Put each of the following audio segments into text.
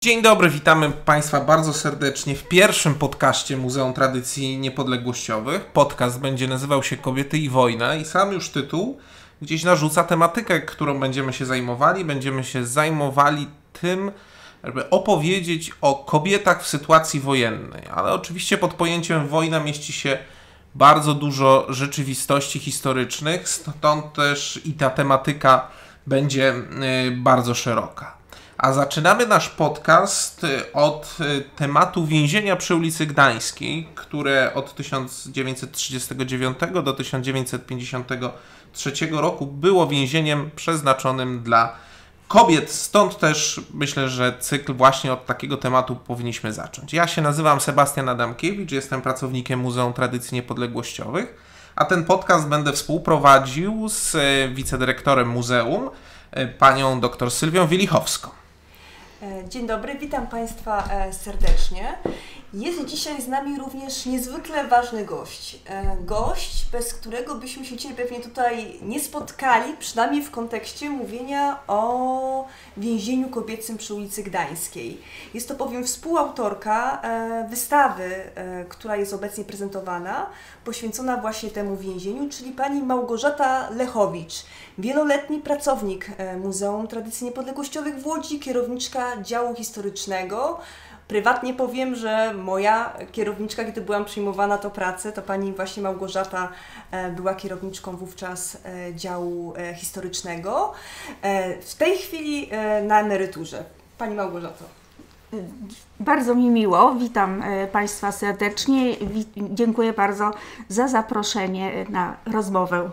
Dzień dobry, witamy Państwa bardzo serdecznie w pierwszym podcaście Muzeum Tradycji Niepodległościowych. Podcast będzie nazywał się Kobiety i wojna i sam już tytuł gdzieś narzuca tematykę, którą będziemy się zajmowali. Będziemy się zajmowali tym, żeby opowiedzieć o kobietach w sytuacji wojennej, ale oczywiście pod pojęciem wojna mieści się bardzo dużo rzeczywistości historycznych, stąd też i ta tematyka będzie bardzo szeroka. A zaczynamy nasz podcast od tematu więzienia przy ulicy Gdańskiej, które od 1939 do 1953 roku było więzieniem przeznaczonym dla kobiet. Stąd też myślę, że cykl właśnie od takiego tematu powinniśmy zacząć. Ja się nazywam Sebastian Adamkiewicz, jestem pracownikiem Muzeum Tradycji Niepodległościowych, a ten podcast będę współprowadził z wicedyrektorem muzeum, panią dr Sylwią Wielichowską. Dzień dobry, witam Państwa serdecznie. Jest dzisiaj z nami również niezwykle ważny gość. Gość, bez którego byśmy się dzisiaj pewnie tutaj nie spotkali, przynajmniej w kontekście mówienia o więzieniu kobiecym przy ulicy Gdańskiej. Jest to bowiem współautorka wystawy, która jest obecnie prezentowana, poświęcona właśnie temu więzieniu, czyli pani Małgorzata Lechowicz, wieloletni pracownik Muzeum Tradycji Niepodległościowych w Łodzi, kierowniczka działu historycznego. Prywatnie powiem, że moja kierowniczka, kiedy byłam przyjmowana do pracy, to pani właśnie Małgorzata była kierowniczką wówczas działu historycznego. W tej chwili na emeryturze. Pani Małgorzato. Bardzo mi miło, witam Państwa serdecznie. Dziękuję bardzo za zaproszenie na rozmowę.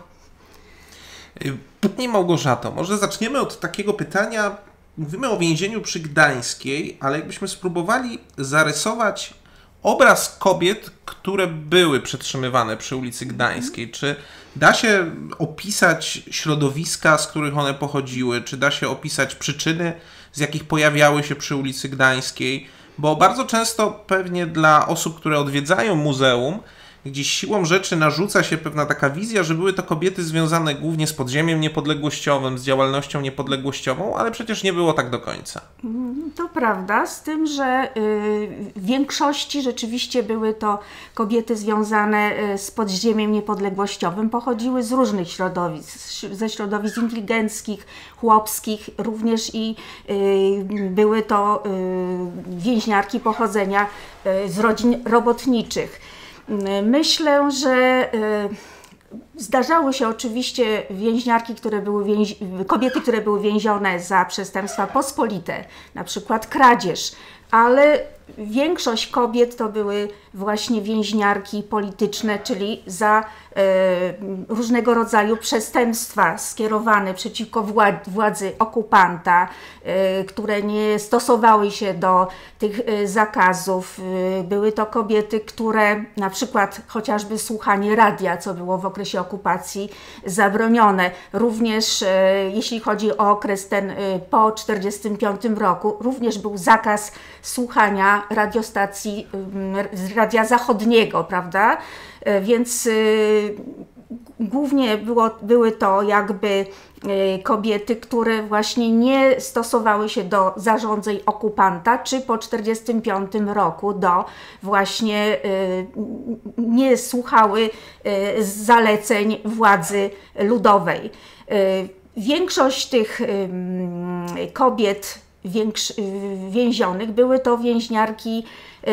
Pani Małgorzato, może zaczniemy od takiego pytania. Mówimy o więzieniu przy Gdańskiej, ale jakbyśmy spróbowali zarysować obraz kobiet, które były przetrzymywane przy ulicy Gdańskiej. Czy da się opisać środowiska, z których one pochodziły? Czy da się opisać przyczyny, z jakich pojawiały się przy ulicy Gdańskiej? Bo bardzo często pewnie dla osób, które odwiedzają muzeum, gdzieś siłą rzeczy narzuca się pewna taka wizja, że były to kobiety związane głównie z podziemiem niepodległościowym, z działalnością niepodległościową, ale przecież nie było tak do końca. To prawda, z tym, że w większości rzeczywiście były to kobiety związane z podziemiem niepodległościowym, pochodziły z różnych środowisk, ze środowisk inteligenckich, chłopskich, również i były to więźniarki pochodzenia z rodzin robotniczych. Myślę, że zdarzały się oczywiście więźniarki, kobiety, które były więzione za przestępstwa pospolite, na przykład kradzież, ale większość kobiet to były właśnie więźniarki polityczne, czyli za różnego rodzaju przestępstwa skierowane przeciwko władzy okupanta, które nie stosowały się do tych zakazów. Były to kobiety, które na przykład chociażby słuchanie radia, co było w okresie okupacji zabronione. Również jeśli chodzi o okres ten po 1945 roku, również był zakaz słuchania radiostacji z Radia Zachodniego, prawda? Więc głównie były to jakby kobiety, które właśnie nie stosowały się do zarządzeń okupanta, czy po 1945 roku właśnie nie słuchały zaleceń władzy ludowej. Większość tych kobiet więzionych były to więźniarki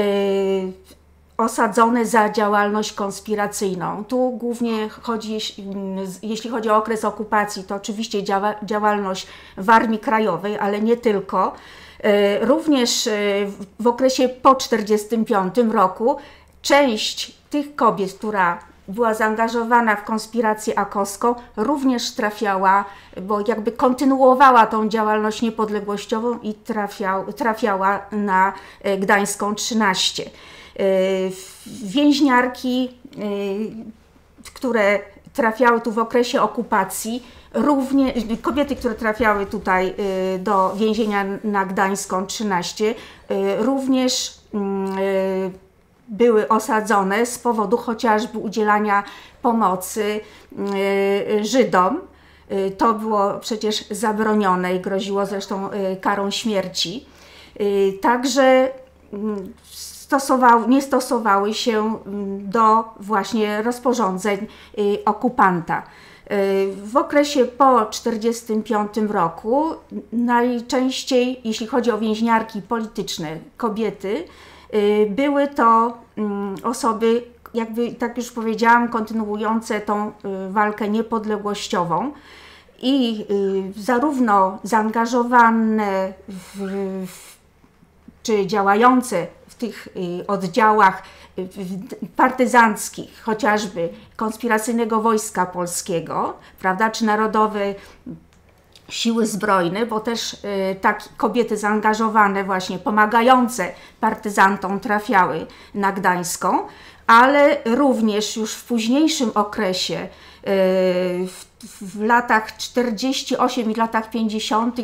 osadzone za działalność konspiracyjną. Tu głównie chodzi, jeśli chodzi o okres okupacji, to oczywiście działalność w Armii Krajowej, ale nie tylko. Również w okresie po 1945 roku część tych kobiet, która była zaangażowana w konspirację akowską, również trafiała, bo jakby kontynuowała tą działalność niepodległościową i trafiała na Gdańską 13. Więźniarki, które trafiały tu w okresie okupacji, kobiety, które trafiały tutaj do więzienia na Gdańską 13, również były osadzone z powodu chociażby udzielania pomocy Żydom. To było przecież zabronione i groziło zresztą karą śmierci. Także nie stosowały się do właśnie rozporządzeń okupanta. W okresie po 1945 roku najczęściej, jeśli chodzi o więźniarki polityczne, kobiety, były to osoby, jakby tak już powiedziałam, kontynuujące tą walkę niepodległościową i zarówno zaangażowane czy działające w tych oddziałach partyzanckich, chociażby Konspiracyjnego Wojska Polskiego, prawda, czy Narodowe Siły Zbrojne, bo też tak kobiety zaangażowane właśnie, pomagające partyzantom trafiały na Gdańską, ale również już w późniejszym okresie, w latach 48 i latach 50,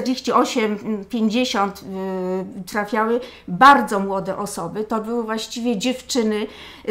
48-50 trafiały bardzo młode osoby. To były właściwie dziewczyny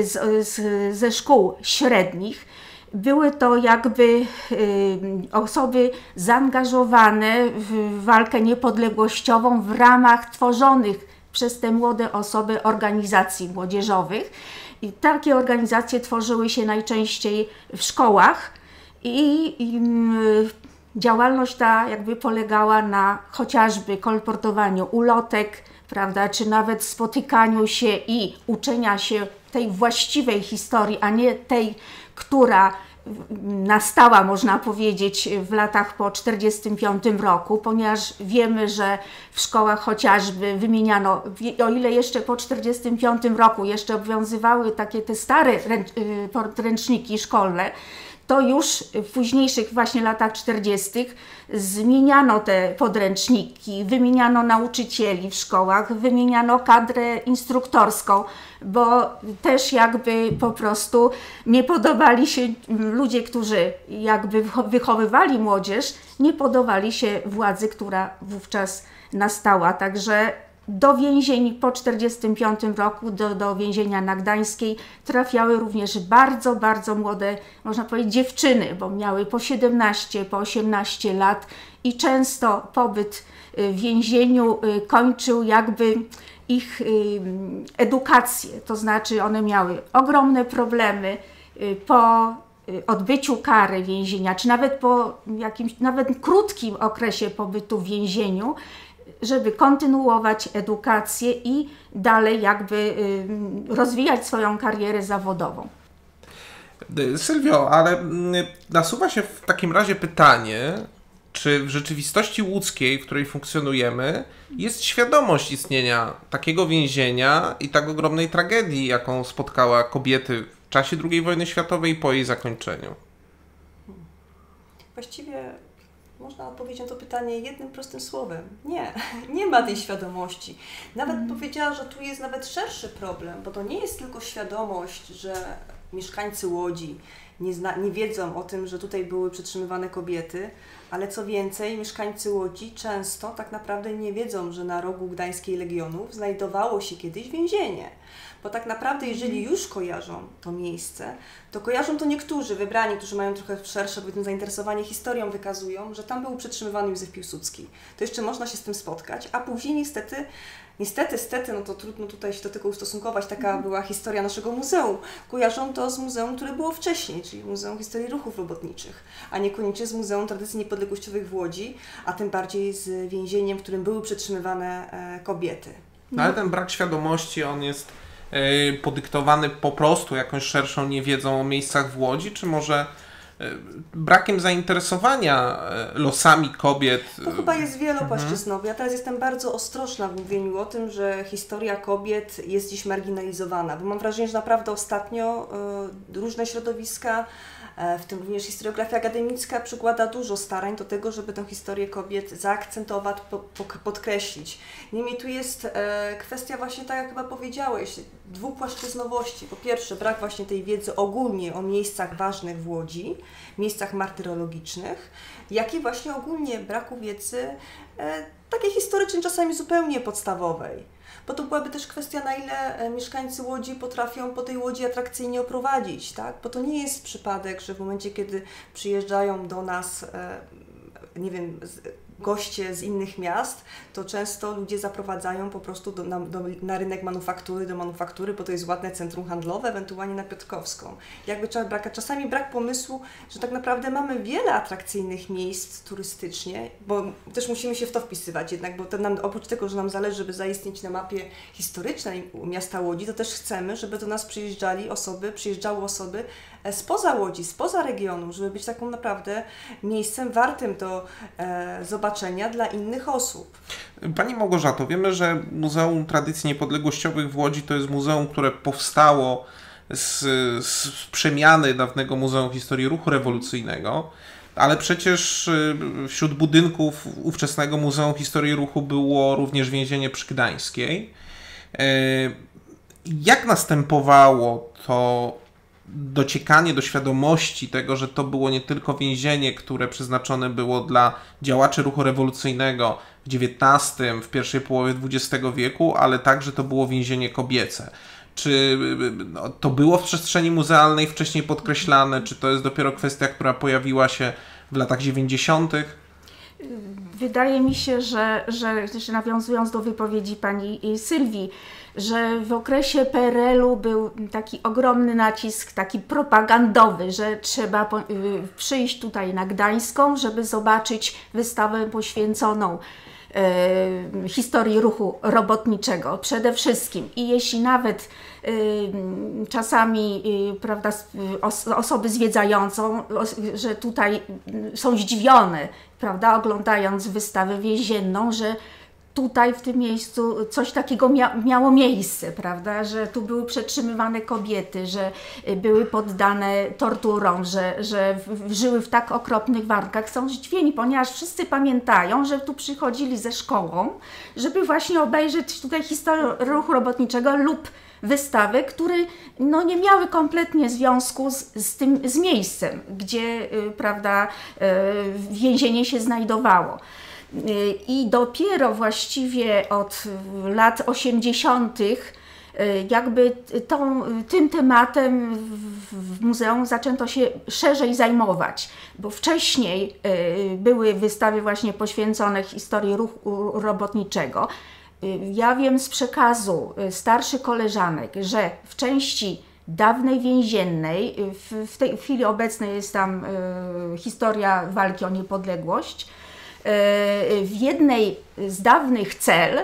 ze szkół średnich. Były to jakby osoby zaangażowane w walkę niepodległościową w ramach tworzonych przez te młode osoby organizacji młodzieżowych. I takie organizacje tworzyły się najczęściej w szkołach i działalność ta jakby polegała na chociażby kolportowaniu ulotek, prawda, czy nawet spotykaniu się i uczenia się tej właściwej historii, a nie tej, która nastała, można powiedzieć, w latach po 1945 roku, ponieważ wiemy, że w szkołach chociażby wymieniano, o ile jeszcze po 1945 roku jeszcze obowiązywały takie te stare podręczniki szkolne, to już w późniejszych właśnie latach 40. zmieniano te podręczniki, wymieniano nauczycieli w szkołach, wymieniano kadrę instruktorską, bo też jakby po prostu nie podobali się ludzie, którzy jakby wychowywali młodzież, nie podobali się władzy, która wówczas nastała. Także do więzień po 1945 roku, do więzienia na Gdańskiej trafiały również bardzo, bardzo młode, można powiedzieć, dziewczyny, bo miały po 17, po 18 lat i często pobyt w więzieniu kończył jakby ich edukację, to znaczy one miały ogromne problemy po odbyciu kary więzienia, czy nawet po jakimś, nawet krótkim okresie pobytu w więzieniu, żeby kontynuować edukację i dalej jakby rozwijać swoją karierę zawodową. Sylwio, ale nasuwa się w takim razie pytanie, czy w rzeczywistości łódzkiej, w której funkcjonujemy, jest świadomość istnienia takiego więzienia i tak ogromnej tragedii, jaką spotkała kobiety w czasie II wojny światowej i po jej zakończeniu? Właściwie można odpowiedzieć na to pytanie jednym prostym słowem. Nie, nie ma tej świadomości. Nawet powiedziała, że tu jest nawet szerszy problem, bo to nie jest tylko świadomość, że mieszkańcy Łodzi nie wiedzą o tym, że tutaj były przetrzymywane kobiety, ale co więcej, mieszkańcy Łodzi często tak naprawdę nie wiedzą, że na rogu Gdańskiej Legionów znajdowało się kiedyś więzienie. Bo tak naprawdę, jeżeli już kojarzą to miejsce, to kojarzą to niektórzy wybrani, którzy mają trochę szersze zainteresowanie historią, wykazują, że tam był przetrzymywany Józef Piłsudski. To jeszcze można się z tym spotkać, a później niestety, no to trudno tutaj się do tego ustosunkować, taka była historia naszego muzeum. Kojarzą to z muzeum, które było wcześniej, czyli Muzeum Historii Ruchów Robotniczych, a niekoniecznie z Muzeum Tradycji Niepodległościowych w Łodzi, a tym bardziej z więzieniem, w którym były przetrzymywane kobiety. No ale ten brak świadomości, on jest podyktowany po prostu jakąś szerszą niewiedzą o miejscach w Łodzi, czy może brakiem zainteresowania losami kobiet? To chyba jest wielopłaszczyznowe. Ja teraz jestem bardzo ostrożna w mówieniu o tym, że historia kobiet jest dziś marginalizowana, bo mam wrażenie, że naprawdę ostatnio różne środowiska, w tym również historiografia akademicka, przykłada dużo starań do tego, żeby tę historię kobiet zaakcentować, podkreślić. Niemniej tu jest kwestia właśnie, tak jak chyba powiedziałeś, dwupłaszczyznowości. Po pierwsze, brak właśnie tej wiedzy ogólnie o miejscach ważnych w Łodzi, miejscach martyrologicznych, jak i właśnie ogólnie braku wiedzy takiej historycznej, czasami zupełnie podstawowej. Bo to byłaby też kwestia, na ile mieszkańcy Łodzi potrafią po tej Łodzi atrakcyjnie oprowadzić, tak? Bo to nie jest przypadek, że w momencie, kiedy przyjeżdżają do nas, nie wiem, goście z innych miast, to często ludzie zaprowadzają po prostu na rynek manufaktury, do manufaktury, bo to jest ładne centrum handlowe, ewentualnie na Piotrkowską. Jakby czasami brak pomysłu, że tak naprawdę mamy wiele atrakcyjnych miejsc turystycznie, bo też musimy się w to wpisywać jednak, bo oprócz tego, że nam zależy, żeby zaistnieć na mapie historycznej miasta Łodzi, to też chcemy, żeby do nas przyjeżdżały osoby spoza Łodzi, spoza regionu, żeby być taką naprawdę miejscem wartym do zobaczenia dla innych osób. Pani Małgorzato, wiemy, że Muzeum Tradycji Niepodległościowych w Łodzi to jest muzeum, które powstało z przemiany dawnego Muzeum Historii Ruchu Rewolucyjnego, ale przecież wśród budynków ówczesnego Muzeum Historii Ruchu było również więzienie przy Gdańskiej. Jak następowało to dociekanie do świadomości tego, że to było nie tylko więzienie, które przeznaczone było dla działaczy ruchu rewolucyjnego w XIX, w pierwszej połowie XX wieku, ale także to było więzienie kobiece? Czy to było w przestrzeni muzealnej wcześniej podkreślane, czy to jest dopiero kwestia, która pojawiła się w latach 90.? Wydaje mi się, że nawiązując do wypowiedzi pani Sylwii, że w okresie PRL-u był taki ogromny nacisk, taki propagandowy, że trzeba przyjść tutaj na Gdańską, żeby zobaczyć wystawę poświęconą historii ruchu robotniczego przede wszystkim. I jeśli nawet czasami prawda, osoby zwiedzające, że tutaj są zdziwione, prawda, oglądając wystawę więzienną, że tutaj w tym miejscu coś takiego miało miejsce, prawda, że tu były przetrzymywane kobiety, że były poddane torturom, że żyły w tak okropnych warunkach. Są zdziwieni, ponieważ wszyscy pamiętają, że tu przychodzili ze szkołą, żeby właśnie obejrzeć tutaj historię ruchu robotniczego lub wystawy, które no, nie miały kompletnie związku z miejscem, gdzie prawda, więzienie się znajdowało. I dopiero właściwie od lat 80. jakby tym tematem w muzeum zaczęto się szerzej zajmować, bo wcześniej były wystawy właśnie poświęcone historii ruchu robotniczego. Ja wiem z przekazu starszych koleżanek, że w części dawnej więziennej, w tej chwili obecnej jest tam historia walki o niepodległość, w jednej z dawnych cel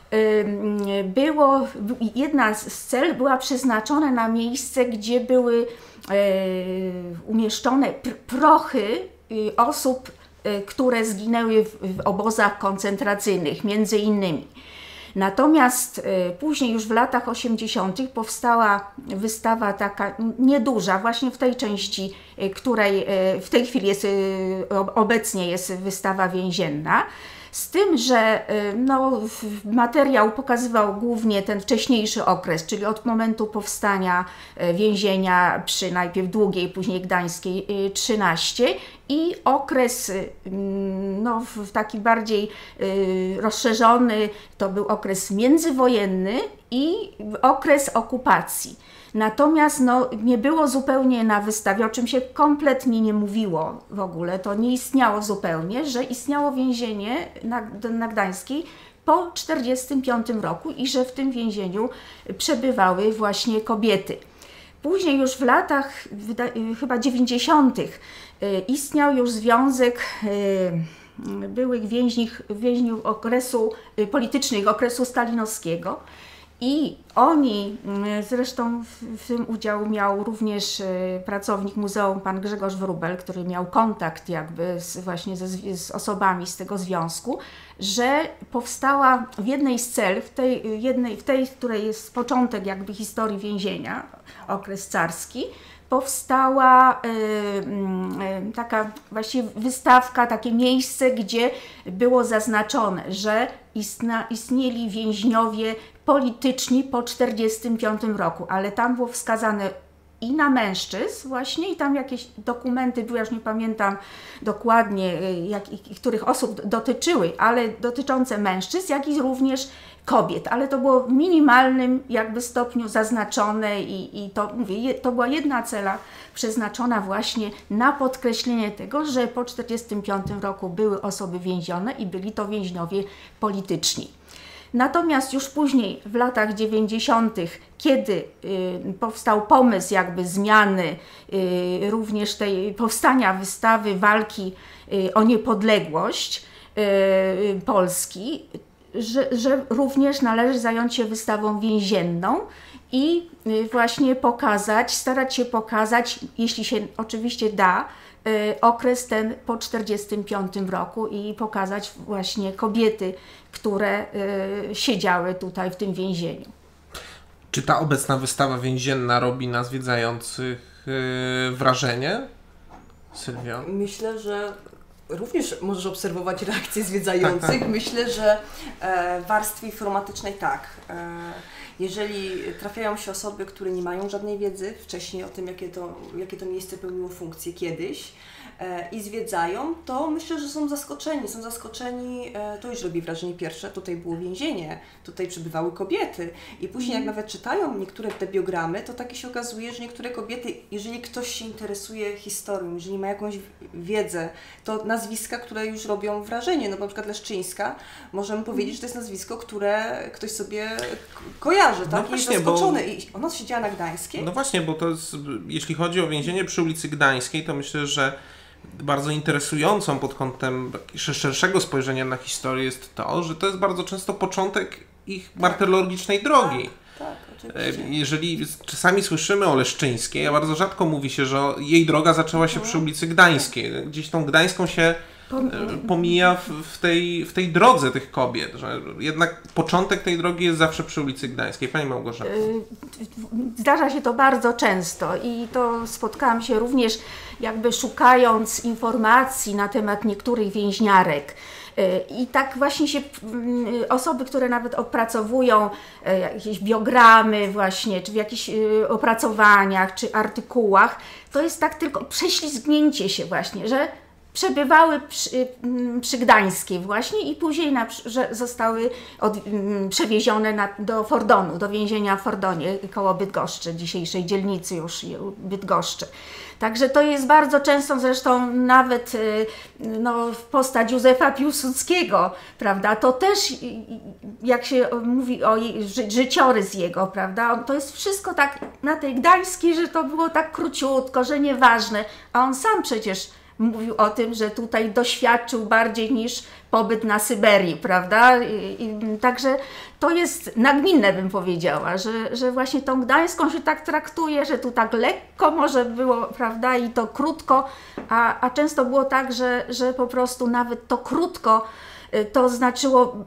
jedna z cel była przeznaczona na miejsce, gdzie były umieszczone prochy osób, które zginęły w obozach koncentracyjnych, między innymi. Natomiast później już w latach 80. powstała wystawa taka nieduża, właśnie w tej części, której w tej chwili obecnie jest wystawa więzienna. Z tym, że no, materiał pokazywał głównie ten wcześniejszy okres, czyli od momentu powstania więzienia przy najpierw Długiej, później Gdańskiej 13 i okres no, taki bardziej rozszerzony, to był okres międzywojenny i okres okupacji. Natomiast no, nie było zupełnie na wystawie, o czym się kompletnie nie mówiło w ogóle, to nie istniało zupełnie, że istniało więzienie na Gdańskiej po 1945 roku i że w tym więzieniu przebywały właśnie kobiety. Później już w latach chyba 90. istniał już związek byłych więźniów okresu politycznych, okresu stalinowskiego. I oni, zresztą w tym udział miał również pracownik muzeum, pan Grzegorz Wróbel, który miał kontakt jakby właśnie z osobami z tego związku, że powstała w jednej z cel, w tej, której jest początek jakby historii więzienia, okres carski, powstała taka właściwie wystawka, takie miejsce, gdzie było zaznaczone, że istnieli więźniowie polityczni po 1945 roku, ale tam było wskazane i na mężczyzn właśnie i tam jakieś dokumenty były, ja już nie pamiętam dokładnie, których osób dotyczyły, ale dotyczące mężczyzn, jak i również kobiet, ale to było w minimalnym jakby stopniu zaznaczone i to mówię, to była jedna cela przeznaczona właśnie na podkreślenie tego, że po 1945 roku były osoby więzione i byli to więźniowie polityczni. Natomiast już później, w latach 90., kiedy powstał pomysł jakby zmiany również tej powstania wystawy walki o niepodległość Polski, że również należy zająć się wystawą więzienną i właśnie starać się pokazać, jeśli się oczywiście da, okres ten po 1945 roku i pokazać właśnie kobiety, które siedziały tutaj w tym więzieniu. Czy ta obecna wystawa więzienna robi na zwiedzających wrażenie? Sylwia? Myślę, że również możesz obserwować reakcje zwiedzających. Tak. Myślę, że w warstwie informatycznej tak. Jeżeli trafiają się osoby, które nie mają żadnej wiedzy wcześniej o tym, jakie to miejsce pełniło funkcję kiedyś i zwiedzają, to myślę, że są zaskoczeni, to już robi wrażenie pierwsze, tutaj było więzienie, tutaj przebywały kobiety i później jak nawet czytają niektóre te biogramy, to takie się okazuje, że niektóre kobiety, jeżeli ktoś się interesuje historią, jeżeli ma jakąś wiedzę, to nazwiska, które już robią wrażenie, no bo na przykład Leszczyńska, możemy powiedzieć, że to jest nazwisko, które ktoś sobie kojarzy, tak? No właśnie, jest zaskoczony. I ona siedziała na Gdańskiej. No właśnie, bo to jest, jeśli chodzi o więzienie przy ulicy Gdańskiej, to myślę, że bardzo interesującą pod kątem szerszego spojrzenia na historię jest to, że to jest bardzo często początek ich martyrologicznej drogi. Tak, oczywiście. Jeżeli czasami słyszymy o Leszczyńskiej, a bardzo rzadko mówi się, że jej droga zaczęła się przy ulicy Gdańskiej. Gdzieś tą Gdańską się pomija w tej drodze tych kobiet, że jednak początek tej drogi jest zawsze przy ulicy Gdańskiej. Pani Małgorzata. Zdarza się to bardzo często i to spotkałam się również jakby szukając informacji na temat niektórych więźniarek. I tak właśnie się osoby, które nawet opracowują jakieś biogramy właśnie, czy w jakichś opracowaniach, czy artykułach, to jest tak tylko prześlizgnięcie się właśnie, że przebywały przy Gdańskiej właśnie i później że zostały przewiezione do Fordonu, do więzienia w Fordonie koło Bydgoszczy, dzisiejszej dzielnicy już Bydgoszczy. Także to jest bardzo często, zresztą nawet postać Józefa Piłsudskiego, prawda, to też jak się mówi o życiorys jego, prawda, to jest wszystko tak na tej Gdańskiej, że to było tak króciutko, że nieważne, a on sam przecież mówił o tym, że tutaj doświadczył bardziej niż pobyt na Syberii, prawda? Także to jest nagminne, bym powiedziała, że właśnie tą Gdańską się tak traktuje, że tu tak lekko może było, prawda, i to krótko, a często było tak, że po prostu nawet to krótko to znaczyło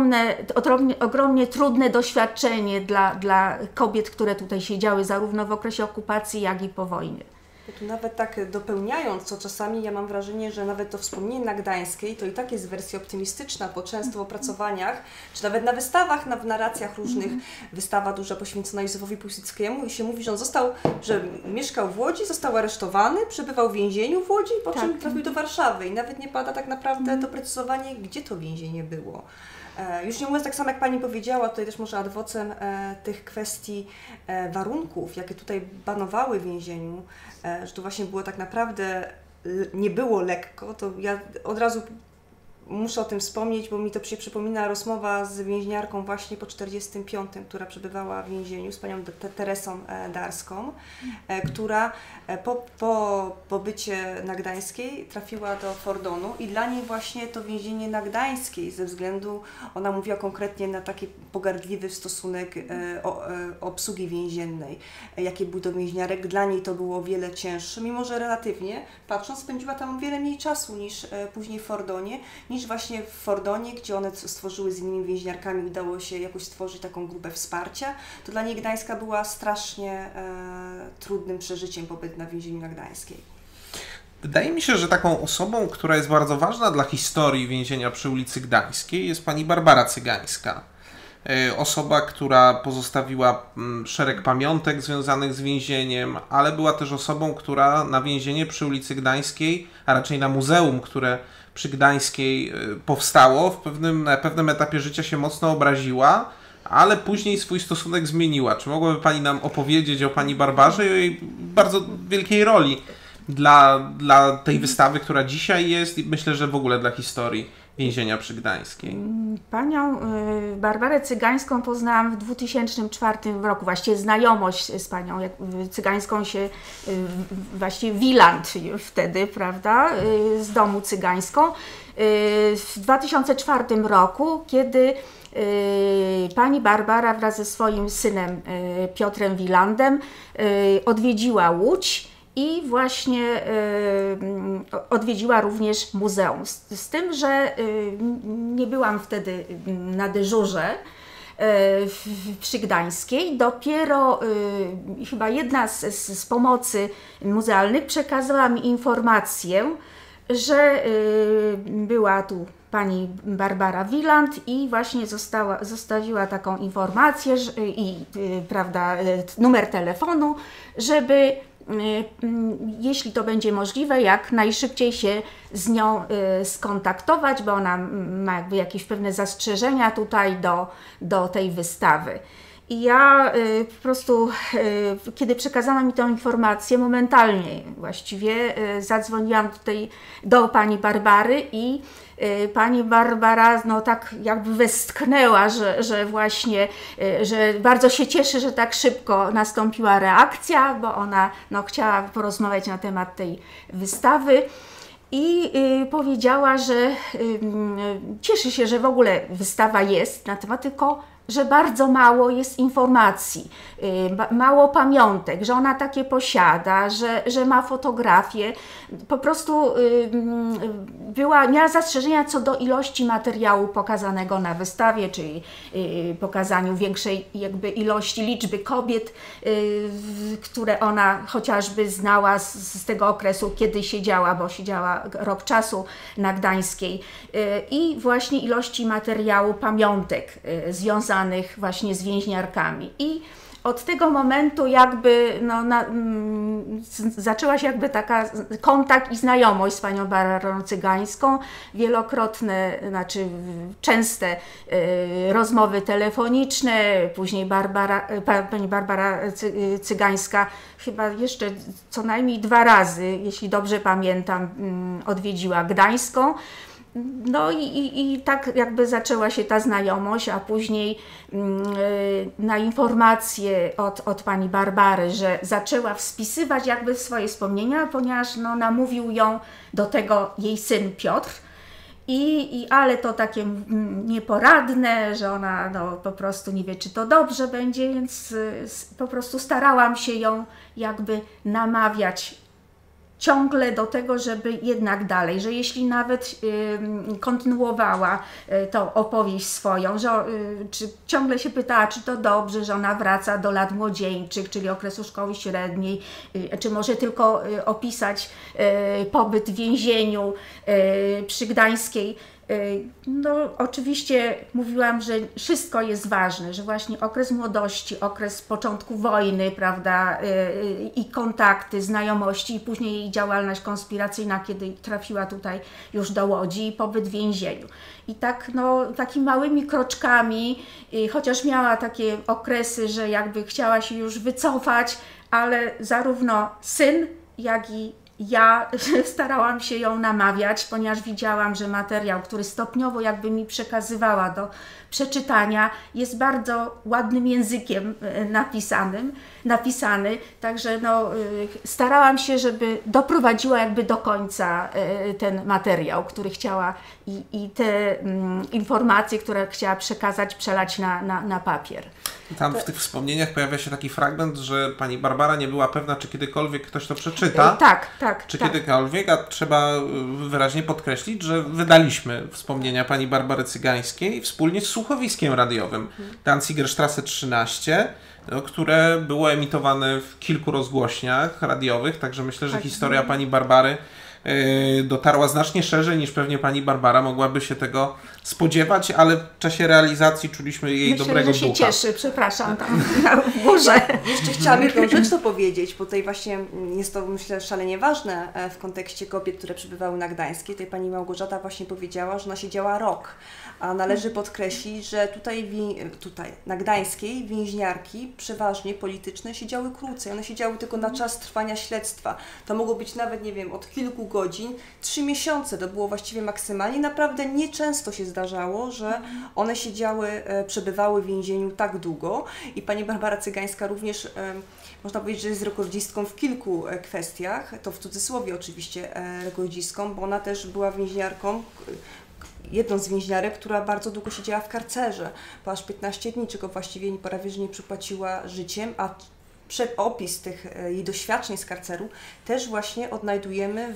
ogromnie trudne doświadczenie dla kobiet, które tutaj siedziały zarówno w okresie okupacji, jak i po wojnie. Tu nawet tak dopełniając, co czasami ja mam wrażenie, że nawet to wspomnienie na Gdańskiej to i tak jest wersja optymistyczna, bo często w opracowaniach, czy nawet na wystawach, w narracjach różnych, wystawa duża poświęcona Józefowi Piłsudskiemu i się mówi, że że mieszkał w Łodzi, został aresztowany, przebywał w więzieniu w Łodzi, po czym trafił do Warszawy i nawet nie pada tak naprawdę doprecyzowanie, gdzie to więzienie było. Już nie mówiąc tak samo jak Pani powiedziała, tutaj też może ad vocem tych kwestii warunków, jakie tutaj panowały w więzieniu, że to właśnie było tak naprawdę, nie było lekko, to ja od razu muszę o tym wspomnieć, bo mi to się przypomina rozmowa z więźniarką właśnie po 1945, która przebywała w więzieniu, z panią Teresą Darską, która po pobycie na Gdańskiej trafiła do Fordonu i dla niej właśnie to więzienie na Gdańskiej ze względu, ona mówiła konkretnie na taki pogardliwy stosunek obsługi więziennej, jakie był to więźniarek, dla niej to było o wiele cięższe, mimo że relatywnie patrząc spędziła tam o wiele mniej czasu niż później w Fordonie, niż właśnie w Fordonie, gdzie one stworzyły z innymi więźniarkami, udało się jakoś stworzyć taką grupę wsparcia, to dla niej Gdańska była strasznie trudnym przeżyciem pobyt na więzieniu na Gdańskiej. Wydaje mi się, że taką osobą, która jest bardzo ważna dla historii więzienia przy ulicy Gdańskiej jest pani Barbara Cygańska. osoba, która pozostawiła szereg pamiątek związanych z więzieniem, ale była też osobą, która na więzienie przy ulicy Gdańskiej, a raczej na muzeum, które przy Gdańskiej powstało, na pewnym etapie życia się mocno obraziła, ale później swój stosunek zmieniła. Czy mogłaby Pani nam opowiedzieć o Pani Barbarze i o jej bardzo wielkiej roli dla tej wystawy, która dzisiaj jest, i myślę, że w ogóle dla historii więzienia przy Gdańskiej? Panią Barbarę Cygańską poznałam w 2004 roku. Właściwie znajomość z panią Cygańską się, właściwie Wieland wtedy, prawda, z domu Cygańską. W 2004 roku, kiedy pani Barbara wraz ze swoim synem Piotrem Wielandem odwiedziła Łódź i właśnie odwiedziła również muzeum. Z tym, że nie byłam wtedy na dyżurze przy Gdańskiej. Dopiero chyba jedna z pomocy muzealnych przekazała mi informację, że była tu pani Barbara Wieland i właśnie zostawiła taką informację prawda, numer telefonu, żeby jeśli to będzie możliwe, jak najszybciej się z nią skontaktować, bo ona ma jakby jakieś pewne zastrzeżenia tutaj do tej wystawy. I ja po prostu, kiedy przekazano mi tę informację, momentalnie właściwie zadzwoniłam tutaj do pani Barbary i pani Barbara no tak jakby westchnęła, że właśnie, że bardzo się cieszy, że tak szybko nastąpiła reakcja, bo ona no, chciała porozmawiać na temat tej wystawy. I powiedziała, że cieszy się, że w ogóle wystawa jest na temat, tylko że bardzo mało jest informacji, mało pamiątek, że ona takie posiada, że ma fotografie. Po prostu miała zastrzeżenia co do ilości materiału pokazanego na wystawie, czyli pokazaniu większej jakby ilości, liczby kobiet, które ona chociażby znała z tego okresu, kiedy siedziała, bo siedziała rok czasu na Gdańskiej, i właśnie ilości materiału, pamiątek związanych właśnie z więźniarkami. I od tego momentu jakby no, zaczęła się jakby taka kontakt i znajomość z panią Barbarą Cygańską, wielokrotne, znaczy częste rozmowy telefoniczne, później pani Barbara Cygańska chyba jeszcze co najmniej 2 razy, jeśli dobrze pamiętam, odwiedziła Gdańską. No i tak jakby zaczęła się ta znajomość, a później na informację od pani Barbary, że zaczęła wspisywać jakby swoje wspomnienia, ponieważ no, namówił ją do tego jej syn Piotr. Ale to takie nieporadne, że ona no, po prostu nie wie, czy to dobrze będzie, więc po prostu starałam się ją jakby namawiać ciągle do tego, żeby jednak dalej, że jeśli nawet kontynuowała tą opowieść swoją, że czy ciągle się pytała, czy to dobrze, że ona wraca do lat młodzieńczych, czyli okresu szkoły średniej, czy może tylko opisać pobyt w więzieniu przy Gdańskiej. No oczywiście mówiłam, że wszystko jest ważne, że właśnie okres młodości, okres początku wojny, prawda, i kontakty, znajomości i później jej działalność konspiracyjna, kiedy trafiła tutaj już do Łodzi i pobyt w więzieniu. I tak no takimi małymi kroczkami, chociaż miała takie okresy, że jakby chciała się już wycofać, ale zarówno syn, jak i ja starałam się ją namawiać, ponieważ widziałam, że materiał, który stopniowo jakby mi przekazywała do przeczytania, jest bardzo ładnym językiem napisany, także no, starałam się, żeby doprowadziła jakby do końca ten materiał, który chciała i te informacje, które chciała przekazać, przelać na papier. Tam w tych wspomnieniach pojawia się taki fragment, że pani Barbara nie była pewna, czy kiedykolwiek ktoś to przeczyta. Tak. Kiedykolwiek, a trzeba wyraźnie podkreślić, że wydaliśmy wspomnienia pani Barbary Cygańskiej wspólnie z słuchowiskiem radiowym Danzigerstrasse 13, które było emitowane w kilku rozgłośniach radiowych, także myślę, że historia pani Barbary dotarła znacznie szerzej niż pewnie pani Barbara mogłaby się tego spodziewać, ale w czasie realizacji czuliśmy jej dobrego ducha. Myślę, że się cieszy, przepraszam, tam w górze. Jeszcze chciałam jedną rzecz powiedzieć, bo tutaj właśnie jest to, myślę, szalenie ważne w kontekście kobiet, które przybywały na Gdańskie. Tutaj pani Małgorzata właśnie powiedziała, że ona siedziała rok, a należy podkreślić, że tutaj na Gdańskiej więźniarki przeważnie polityczne siedziały krócej. One siedziały tylko na czas trwania śledztwa. To mogło być nawet, nie wiem, od kilku godzin, 3 miesiące. To było właściwie maksymalnie. Naprawdę nieczęsto się zdarzało, że one przebywały w więzieniu tak długo. I pani Barbara Cygańska również, można powiedzieć, że jest rekordzistką w kilku kwestiach. To w cudzysłowie oczywiście rekordzistką, bo ona też była więźniarką, jedną z więźniarek, która bardzo długo siedziała w karcerze, po aż 15 dni, czego właściwie prawie że nie przypłaciła życiem, a opis tych jej doświadczeń z karceru też właśnie odnajdujemy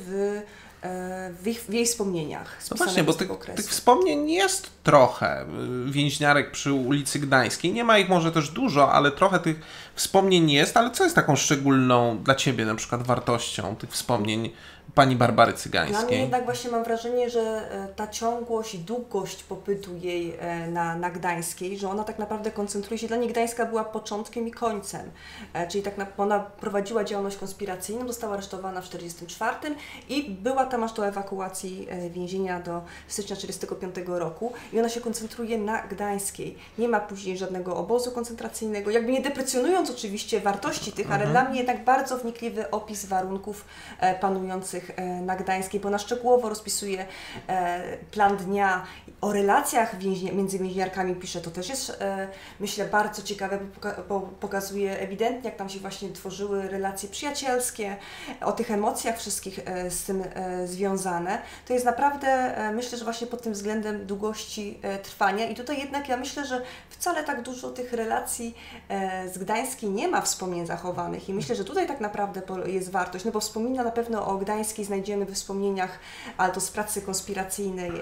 w jej wspomnieniach. No właśnie, bo tych wspomnień jest trochę. Więźniarek przy ulicy Gdańskiej. Nie ma ich może też dużo, ale trochę tych wspomnień jest. Ale co jest taką szczególną dla Ciebie na przykład wartością tych wspomnień pani Barbary Cygańskiej? Dla mnie jednak właśnie mam wrażenie, że ta ciągłość i długość pobytu jej na Gdańskiej, że ona tak naprawdę koncentruje się, dla niej Gdańska była początkiem i końcem. Czyli ona prowadziła działalność konspiracyjną, została aresztowana w 1944 i była tam aż do ewakuacji więzienia do stycznia 1945 roku i ona się koncentruje na Gdańskiej. Nie ma później żadnego obozu koncentracyjnego, jakby nie deprecjonując oczywiście wartości tych, ale dla mnie jednak bardzo wnikliwy opis warunków panujących na Gdańskiej, bo ona szczegółowo rozpisuje plan dnia, o relacjach między więźniarkami pisze. To też jest, myślę, bardzo ciekawe, bo pokazuje ewidentnie, jak tam się właśnie tworzyły relacje przyjacielskie, o tych emocjach wszystkich z tym związane. To jest naprawdę, myślę, że właśnie pod tym względem długości trwania i tutaj jednak ja myślę, że wcale tak dużo tych relacji z Gdańskiej nie ma wspomnień zachowanych i myślę, że tutaj tak naprawdę jest wartość, no bo wspomina na pewno o Gdańskiej znajdziemy we wspomnieniach, ale to z pracy konspiracyjnej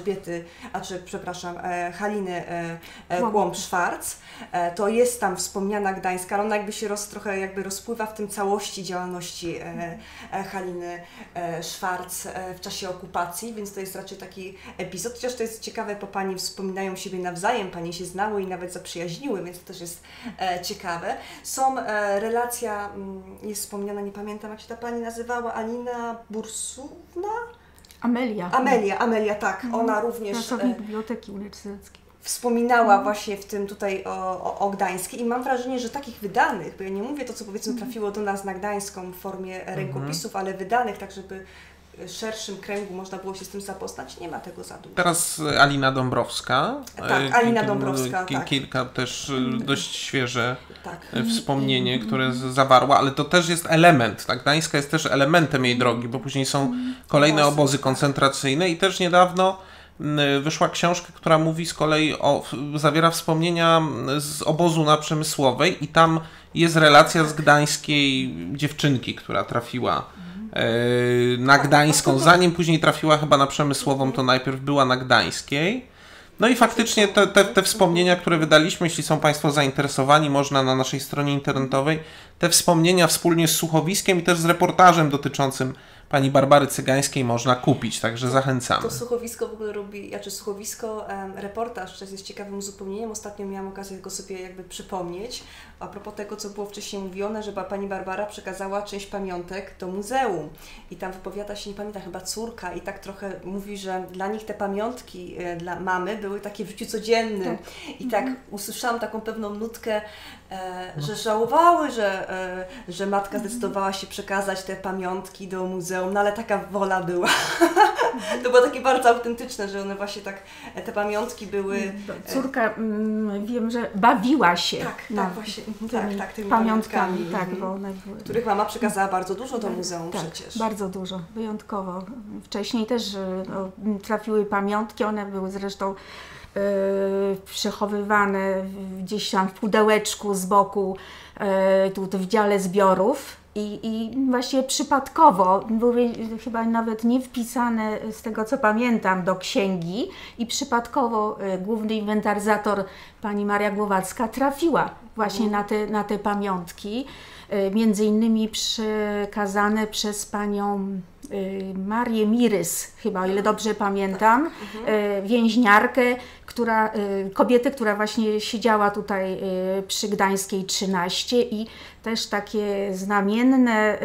Haliny Głąb-Szwarc. To jest tam wspomniana Gdańska, ale ona jakby się trochę jakby rozpływa w tym całości działalności Haliny Szwarc w czasie okupacji, więc to jest raczej taki epizod, chociaż to jest ciekawe, bo panie wspominają siebie nawzajem, panie się znały i nawet zaprzyjaźniły, więc to też jest ciekawe. Relacja jest wspomniana, nie pamiętam jak się ta pani nazywała, Alina Bursówna? Amelia, tak. Ona również pracownik Biblioteki Uniwersyteckiej. Wspominała właśnie w tym tutaj o Gdańskiej i mam wrażenie, że takich wydanych, bo ja nie mówię to, co powiedzmy trafiło do nas na Gdańską w formie rękopisów, ale wydanych tak, żeby w szerszym kręgu można było się z tym zapoznać, nie ma tego za dużo. Teraz Alina Dąbrowska. Tak, Alina Dąbrowska. Kilka też dość świeże wspomnienie, które zawarła, ale to też jest element. Tak? Gdańska jest też elementem jej drogi, bo później są kolejne obozy koncentracyjne i też niedawno wyszła książka, która mówi z kolei zawiera wspomnienia z obozu na Przemysłowej i tam jest relacja z gdańskiej dziewczynki, która trafiła na Gdańską, zanim później trafiła chyba na Przemysłową, to najpierw była na Gdańskiej. No i faktycznie te wspomnienia, które wydaliśmy, jeśli są Państwo zainteresowani, można na naszej stronie internetowej te wspomnienia wspólnie z słuchowiskiem i też z reportażem dotyczącym pani Barbary Cygańskiej można kupić, także zachęcamy. To słuchowisko w ogóle reportaż, to jest ciekawym uzupełnieniem. Ostatnio miałam okazję go sobie jakby przypomnieć. A propos tego, co było wcześniej mówione, że pani Barbara przekazała część pamiątek do muzeum. I tam wypowiada się, nie pamiętam, chyba córka i tak trochę mówi, że dla nich te pamiątki dla mamy były takie w życiu codziennym. Tak. I tak usłyszałam taką pewną nutkę, że żałowały, że matka zdecydowała się przekazać te pamiątki do muzeum, no ale taka wola była. To było takie bardzo autentyczne, że one właśnie tak, te pamiątki były... Córka, wiem, że bawiła się. Tak, właśnie. Tymi pamiątkami. Tak, bo one były... Których mama przekazała bardzo dużo do muzeum przecież. Bardzo dużo, wyjątkowo. Wcześniej też trafiły pamiątki, one były zresztą przechowywane gdzieś tam w pudełeczku z boku, tu w dziale zbiorów i właśnie przypadkowo, były chyba nawet nie wpisane z tego co pamiętam do księgi i przypadkowo główny inwentaryzator pani Maria Głowacka trafiła właśnie na te pamiątki, między innymi przekazane przez panią Marię Mirys, chyba o ile dobrze pamiętam, więźniarkę, kobietę, która właśnie siedziała tutaj przy Gdańskiej 13 i też takie znamienne,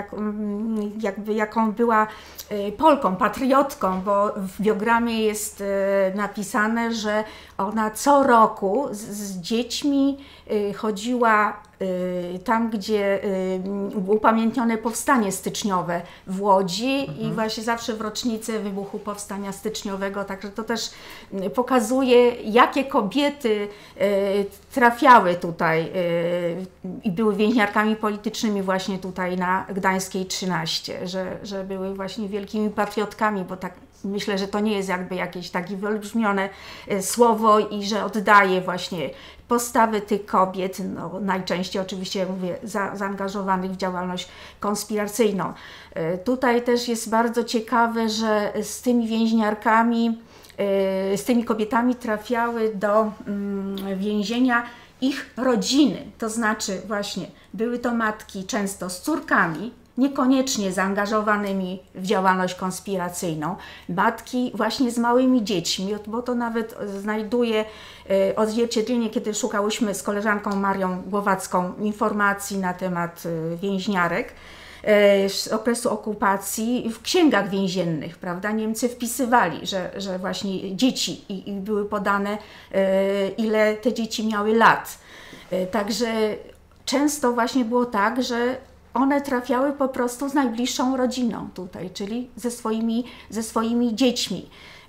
jaką była Polką, patriotką, bo w biogramie jest napisane, że ona co roku z dziećmi chodziła tam, gdzie upamiętnione powstanie styczniowe w Łodzi i właśnie zawsze w rocznicę wybuchu powstania styczniowego, także to też pokazuje, jakie kobiety trafiały tutaj i były więźniarkami politycznymi właśnie tutaj na Gdańskiej 13, że były właśnie wielkimi patriotkami, bo tak myślę, że to nie jest jakby jakieś takie wyolbrzymione słowo i że oddaje właśnie postawy tych kobiet, no, najczęściej oczywiście, jak mówię, zaangażowanych w działalność konspiracyjną. Tutaj też jest bardzo ciekawe, że z tymi więźniarkami, z tymi kobietami trafiały do więzienia ich rodziny, to znaczy właśnie były to matki często z córkami, niekoniecznie zaangażowanymi w działalność konspiracyjną, matki właśnie z małymi dziećmi, bo to nawet znajduje odzwierciedlenie, kiedy szukałyśmy z koleżanką Marią Głowacką informacji na temat więźniarek z okresu okupacji w księgach więziennych, prawda? Niemcy wpisywali, że właśnie dzieci i były podane, ile te dzieci miały lat. Także często właśnie było tak, że one trafiały po prostu z najbliższą rodziną tutaj, czyli ze swoimi dziećmi.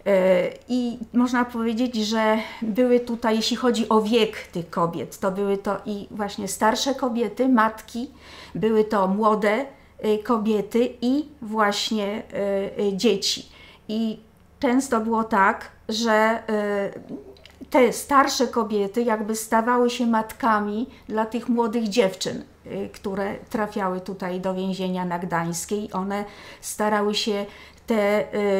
I można powiedzieć, że były tutaj, jeśli chodzi o wiek tych kobiet, to były to i właśnie starsze kobiety, matki, były to młode kobiety i właśnie dzieci. I często było tak, że te starsze kobiety jakby stawały się matkami dla tych młodych dziewczyn, które trafiały tutaj do więzienia na Gdańskiej. One starały się te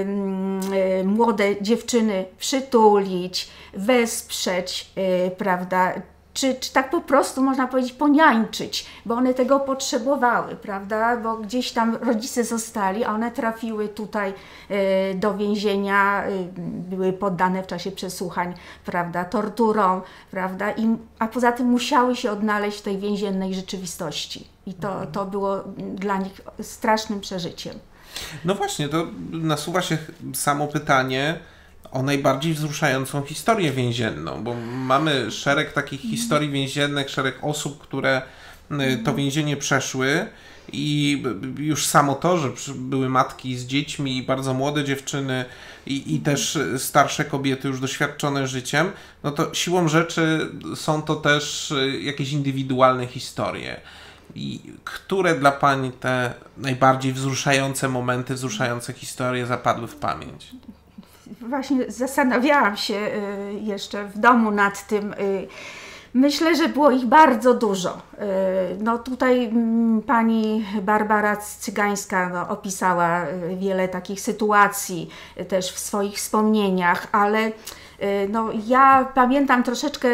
młode dziewczyny przytulić, wesprzeć, prawda? Czy tak po prostu można powiedzieć poniańczyć, bo one tego potrzebowały, prawda? Bo gdzieś tam rodzice zostali, a one trafiły tutaj do więzienia, były poddane w czasie przesłuchań, prawda, torturom, prawda? A poza tym musiały się odnaleźć w tej więziennej rzeczywistości. I to było dla nich strasznym przeżyciem. No właśnie, to nasuwa się samo pytanie o najbardziej wzruszającą historię więzienną, bo mamy szereg takich historii więziennych, szereg osób, które to więzienie przeszły i już samo to, że były matki z dziećmi, bardzo młode dziewczyny i też starsze kobiety już doświadczone życiem, no to siłą rzeczy są to też jakieś indywidualne historie. I które dla Pani te najbardziej wzruszające momenty, wzruszające historie zapadły w pamięć? Właśnie zastanawiałam się jeszcze w domu nad tym. Myślę, że było ich bardzo dużo. No tutaj pani Barbara Cygańska opisała wiele takich sytuacji też w swoich wspomnieniach, ale no, ja pamiętam troszeczkę,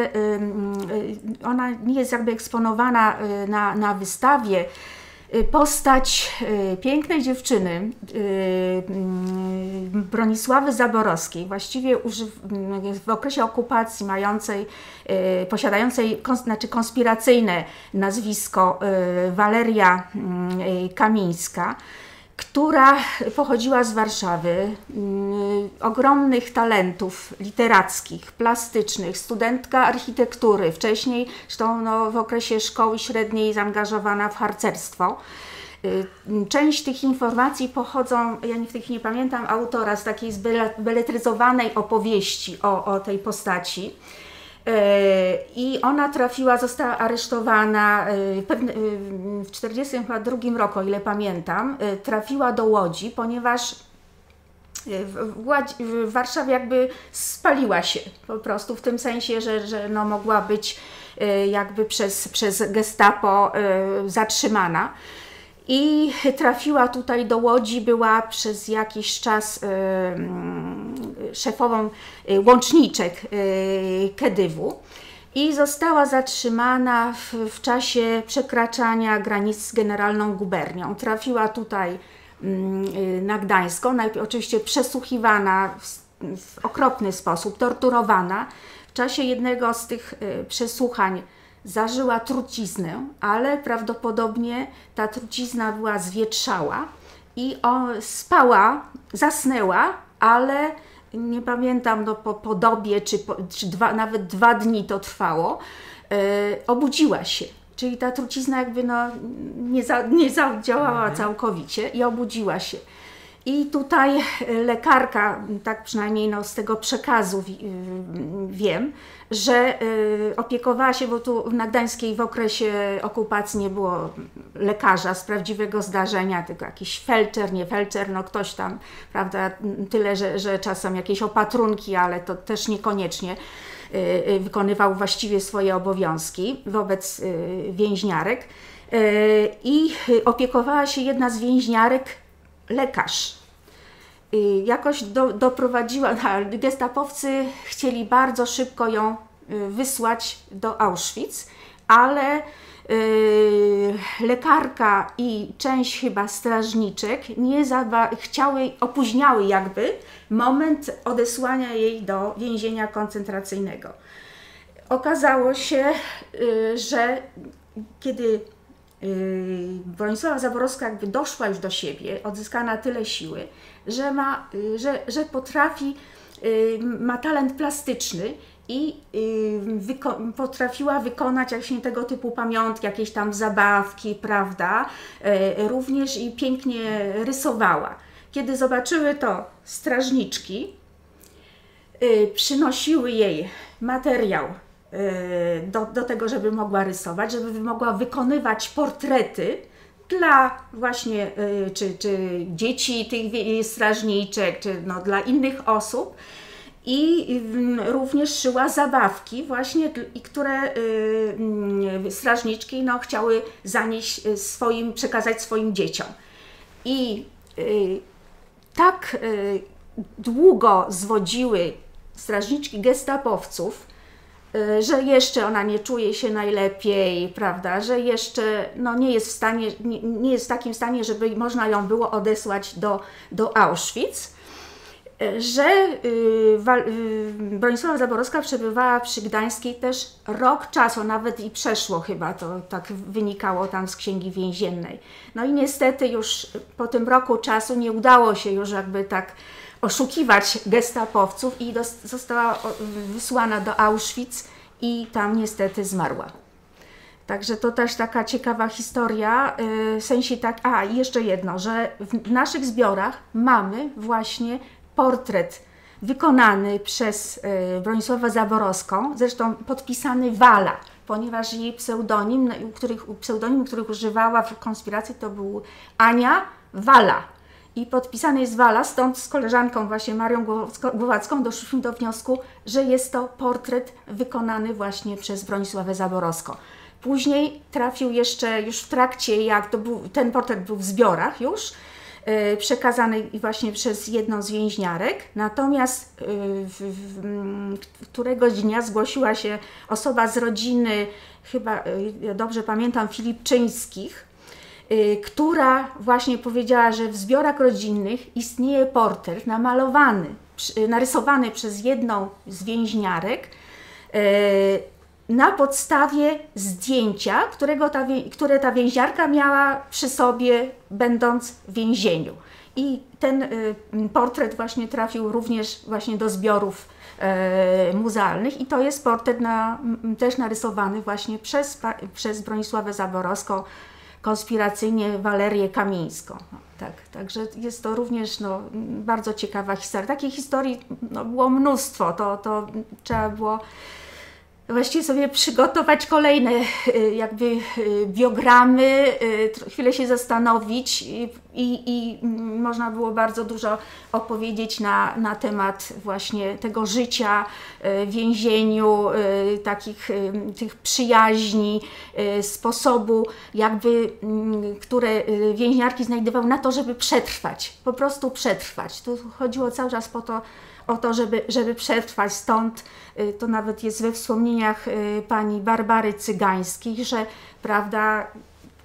ona nie jest jakby eksponowana na wystawie, postać pięknej dziewczyny, Bronisławy Zaborowskiej, właściwie w okresie okupacji posiadającej konspiracyjne nazwisko Waleria Kamińska, która pochodziła z Warszawy, ogromnych talentów literackich, plastycznych, studentka architektury, wcześniej zresztą w okresie szkoły średniej zaangażowana w harcerstwo. Część tych informacji pochodzą, ja w tej chwili nie pamiętam autora, z takiej zbeletryzowanej opowieści o tej postaci. I ona została aresztowana w 1942 roku, o ile pamiętam, trafiła do Łodzi, ponieważ w Warszawie jakby spaliła się po prostu, w tym sensie, że no mogła być jakby przez Gestapo zatrzymana. I trafiła tutaj do Łodzi, była przez jakiś czas szefową łączniczek Kedywu i została zatrzymana w czasie przekraczania granic z Generalną Gubernią. Trafiła tutaj na Gdańską, najpierw oczywiście przesłuchiwana w okropny sposób, torturowana. W czasie jednego z tych przesłuchań zażyła truciznę, ale prawdopodobnie ta trucizna była zwietrzała i zasnęła, ale nie pamiętam, no, po dobie, nawet 2 dni to trwało, obudziła się. Czyli ta trucizna jakby nie zadziałała całkowicie i obudziła się. I tutaj lekarka, tak przynajmniej z tego przekazu wiem, że opiekowała się, bo tu na Gdańskiej w okresie okupacji nie było lekarza z prawdziwego zdarzenia, tylko jakiś felczer, nie felczer, ktoś tam, prawda, tyle, że czasem jakieś opatrunki, ale to też niekoniecznie wykonywał właściwie swoje obowiązki wobec więźniarek. I opiekowała się jedna z więźniarek, lekarz. Jakoś doprowadziła, gestapowcy chcieli bardzo szybko ją wysłać do Auschwitz, ale lekarka i część chyba strażniczek opóźniały jakby moment odesłania jej do więzienia koncentracyjnego. Okazało się, że kiedy Bronisława Zaborowska jakby doszła już do siebie, odzyskała tyle siły, że potrafi, ma talent plastyczny i potrafiła wykonać właśnie tego typu pamiątki, jakieś tam zabawki, prawda, również i pięknie rysowała. Kiedy zobaczyły to strażniczki, przynosiły jej materiał do tego, żeby mogła rysować, żeby mogła wykonywać portrety dla właśnie czy dzieci tych strażniczek, czy dla innych osób. I również szyła zabawki właśnie, które strażniczki chciały zanieść przekazać swoim dzieciom. I tak długo zwodziły strażniczki gestapowców, że jeszcze ona nie czuje się najlepiej, prawda, że jeszcze nie jest w stanie, nie jest w takim stanie, żeby można ją było odesłać do Auschwitz, że Bronisława Zaborowska przebywała przy Gdańskiej też rok czasu, nawet i przeszło chyba, to tak wynikało tam z księgi więziennej. No i niestety już po tym roku czasu nie udało się już jakby tak oszukiwać gestapowców i została wysłana do Auschwitz i tam niestety zmarła. Także to też taka ciekawa historia, w sensie tak, i jeszcze jedno, że w naszych zbiorach mamy właśnie portret wykonany przez Bronisławę Zaborowską, zresztą podpisany Wala, ponieważ jej pseudonim, których używała w konspiracji, to był Ania Wala. I podpisany jest Wala, stąd z koleżanką właśnie Marią Głowacką doszliśmy do wniosku, że jest to portret wykonany właśnie przez Bronisławę Zaborowską. Później trafił jeszcze, już w trakcie, ten portret był w zbiorach już, przekazany właśnie przez jedną z więźniarek, natomiast któregoś dnia zgłosiła się osoba z rodziny, chyba dobrze pamiętam, Filipczyńskich, która właśnie powiedziała, że w zbiorach rodzinnych istnieje portret narysowany przez jedną z więźniarek na podstawie zdjęcia, które ta więźniarka miała przy sobie, będąc w więzieniu. I ten portret właśnie trafił również właśnie do zbiorów muzealnych i to jest portret też narysowany właśnie przez Bronisławę Zaborowską, konspiracyjnie Walerię Kamińską. Także jest to również bardzo ciekawa historia. Takich historii było mnóstwo, to trzeba było właściwie sobie przygotować kolejne jakby biogramy, chwilę się zastanowić i można było bardzo dużo opowiedzieć na temat właśnie tego życia w więzieniu, tych przyjaźni, sposobu jakby, które więźniarki znajdowały na to, żeby przetrwać, po prostu przetrwać. Tu chodziło cały czas o to, żeby przetrwać, stąd to nawet jest we wspomnieniach pani Barbary Cygańskiej, że prawda,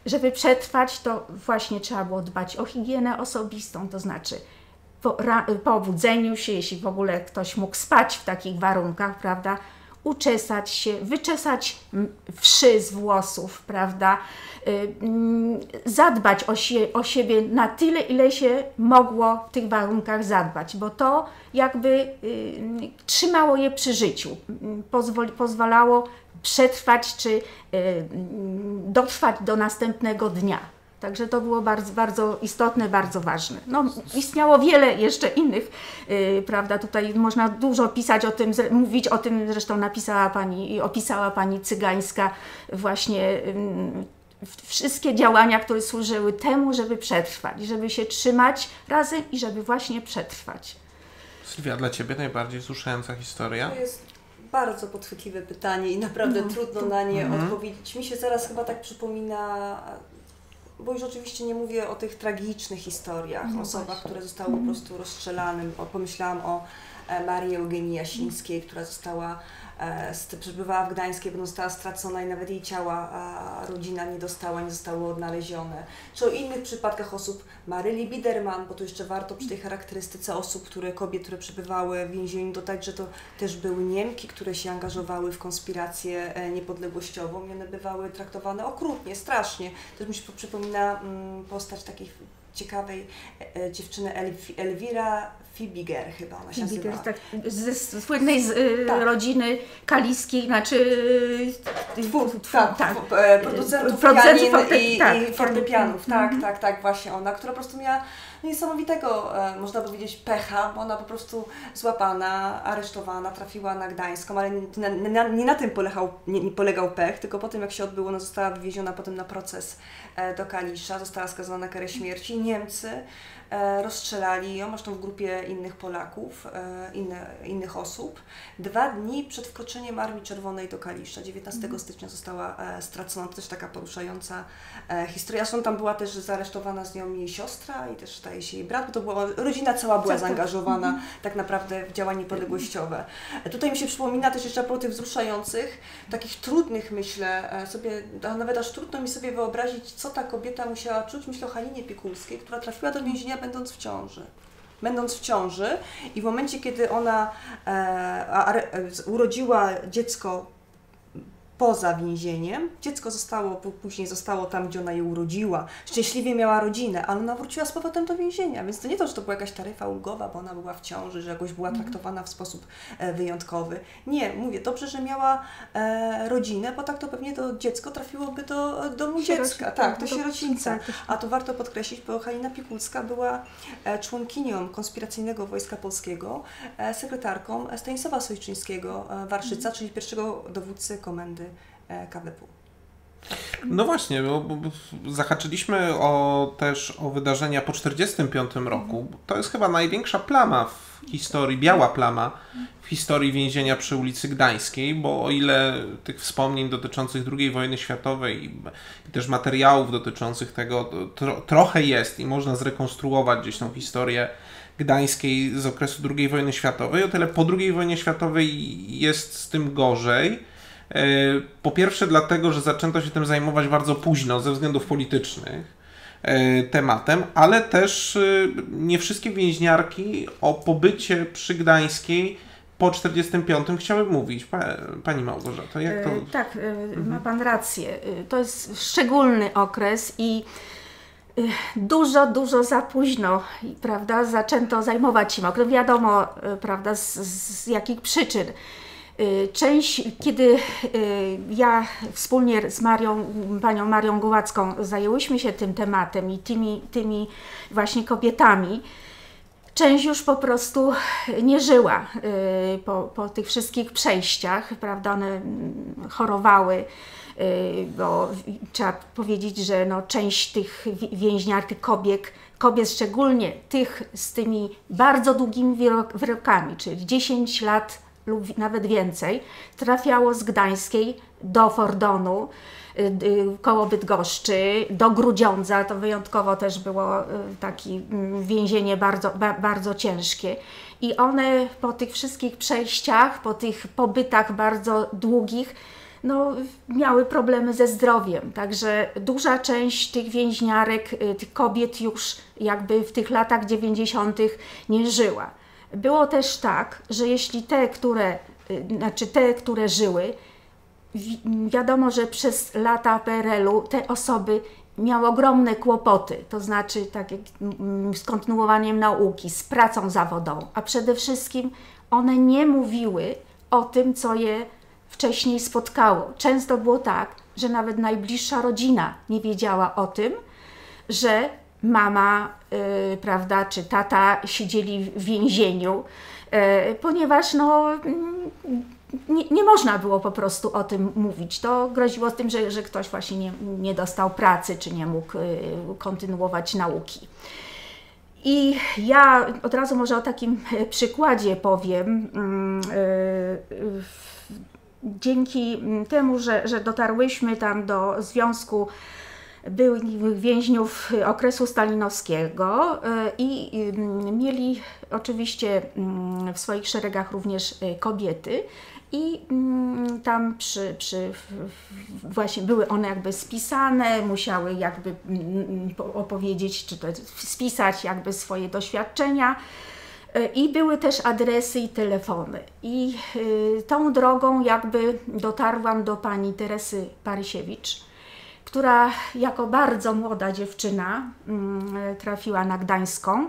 żeby przetrwać, to właśnie trzeba było dbać o higienę osobistą, to znaczy po obudzeniu się, jeśli w ogóle ktoś mógł spać w takich warunkach, prawda, uczesać się, wyczesać wszy z włosów, prawda, zadbać o siebie na tyle, ile się mogło w tych warunkach zadbać, bo to jakby trzymało je przy życiu, pozwalało przetrwać czy dotrwać do następnego dnia. Także to było bardzo, bardzo istotne, bardzo ważne. No, istniało wiele jeszcze innych, prawda, tutaj można dużo pisać o tym, mówić o tym, zresztą napisała Pani i opisała Pani Cygańska właśnie wszystkie działania, które służyły temu, żeby przetrwać, żeby się trzymać razem i żeby właśnie przetrwać. Sylwia, dla Ciebie najbardziej wzruszająca historia? To jest bardzo podchwytliwe pytanie i naprawdę trudno na nie odpowiedzieć. Mi się zaraz chyba tak przypomina, bo już oczywiście nie mówię o tych tragicznych historiach, osobach, które zostały po prostu rozstrzelane. Pomyślałam o Marii Eugenii Jasińskiej, która przebywała w Gdańskie, potem została stracona i nawet jej ciała rodzina nie dostała, nie zostały odnalezione. Czy o innych przypadkach osób, Maryli Biderman, bo tu jeszcze warto przy tej charakterystyce osób, kobiet, które przebywały w więzieniu, dodać, że to też były Niemki, które się angażowały w konspirację niepodległościową i one bywały traktowane okrutnie, strasznie. Też mi się przypomina postać takiej ciekawej dziewczyny Elwira Fibiger chyba ona się nazywa. Tak, ze słynnej rodziny kaliskiej, znaczy producentów pianin i fortepianów. Tak, właśnie ona, która po prostu miała niesamowitego, można powiedzieć, pecha, bo ona po prostu złapana, aresztowana, trafiła na Gdańską, ale nie na tym polegał pech, tylko po tym, jak się odbyło, ona została wywieziona potem na proces do Kalisza, została skazana na karę śmierci. Niemcy rozstrzelali ją, zresztą w grupie innych Polaków, innych osób. 2 dni przed wkroczeniem Armii Czerwonej do Kalisza, 19 stycznia została stracona. To też taka poruszająca historia. Zresztą tam była też zaresztowana z nią jej siostra i też staje się jej brat, bo to była, rodzina cała była zaangażowana tak naprawdę w działania niepodległościowe. Tutaj mi się przypomina też jeszcze po tych wzruszających, takich trudnych, myślę sobie, nawet aż trudno mi sobie wyobrazić, co ta kobieta musiała czuć. Myślę o Halinie Piekulskiej, która trafiła do więzienia będąc w ciąży i w momencie, kiedy ona urodziła dziecko poza więzieniem, dziecko później zostało tam, gdzie ona je urodziła, szczęśliwie miała rodzinę, ale ona wróciła z powrotem do więzienia, więc to nie to, że to była jakaś taryfa ulgowa, bo ona była w ciąży, że jakoś była traktowana w sposób wyjątkowy. Nie, mówię, dobrze, że miała rodzinę, bo tak to pewnie to dziecko trafiłoby do domu dziecka, do sierocińca. A tu warto podkreślić, bo Halina Piekulska była członkinią konspiracyjnego Wojska Polskiego, sekretarką Stanisława Sojczyńskiego, Warszyca, czyli pierwszego dowódcy komendy KWP. No właśnie, bo zahaczyliśmy też o wydarzenia po 1945 roku. To jest chyba największa plama w historii, biała plama w historii więzienia przy ulicy Gdańskiej, bo o ile tych wspomnień dotyczących II wojny światowej i też materiałów dotyczących tego trochę jest i można zrekonstruować gdzieś tą historię Gdańskiej z okresu II wojny światowej, o tyle po II wojnie światowej jest z tym gorzej. Po pierwsze dlatego, że zaczęto się tym zajmować bardzo późno ze względów politycznych tematem, ale też nie wszystkie więźniarki o pobycie przy Gdańskiej po 1945 chciały mówić. Pani Małgorzato, jak to... Tak, ma Pan rację. To jest szczególny okres i dużo za późno, prawda, zaczęto zajmować się okrem. Wiadomo, prawda, z jakich przyczyn. Kiedy ja wspólnie z panią Marią Głowacką zajęłyśmy się tym tematem i tymi właśnie kobietami, część już po prostu nie żyła po tych wszystkich przejściach, prawda, one chorowały, bo trzeba powiedzieć, że no, część tych więźniarek, kobiet szczególnie tych z tymi bardzo długimi wyrokami, czyli 10 lat lub nawet więcej, trafiało z Gdańskiej do Fordonu, koło Bydgoszczy, do Grudziądza. To wyjątkowo też było takie więzienie bardzo ciężkie. I one po tych wszystkich przejściach, po tych pobytach bardzo długich, no, miały problemy ze zdrowiem, także duża część tych więźniarek, tych kobiet już jakby w tych latach 90. nie żyła. Było też tak, że jeśli te, które żyły, wiadomo, że przez lata PRL-u te osoby miały ogromne kłopoty, to znaczy tak jak z kontynuowaniem nauki, z pracą zawodową, a przede wszystkim one nie mówiły o tym, co je wcześniej spotkało. Często było tak, że nawet najbliższa rodzina nie wiedziała o tym, że mama, prawda, czy tata siedzieli w więzieniu, ponieważ no, nie można było po prostu o tym mówić. To groziło tym, że ktoś właśnie nie dostał pracy, czy nie mógł kontynuować nauki. I ja od razu może o takim przykładzie powiem. Dzięki temu, że dotarłyśmy tam do Związku Byłych Więźniów okresu stalinowskiego i mieli oczywiście w swoich szeregach również kobiety i tam właśnie były one jakby spisane, musiały jakby opowiedzieć, czy to spisać jakby swoje doświadczenia. I były też adresy i telefony. I tą drogą jakby dotarłam do pani Teresy Parysiewicz, która jako bardzo młoda dziewczyna trafiła na Gdańską.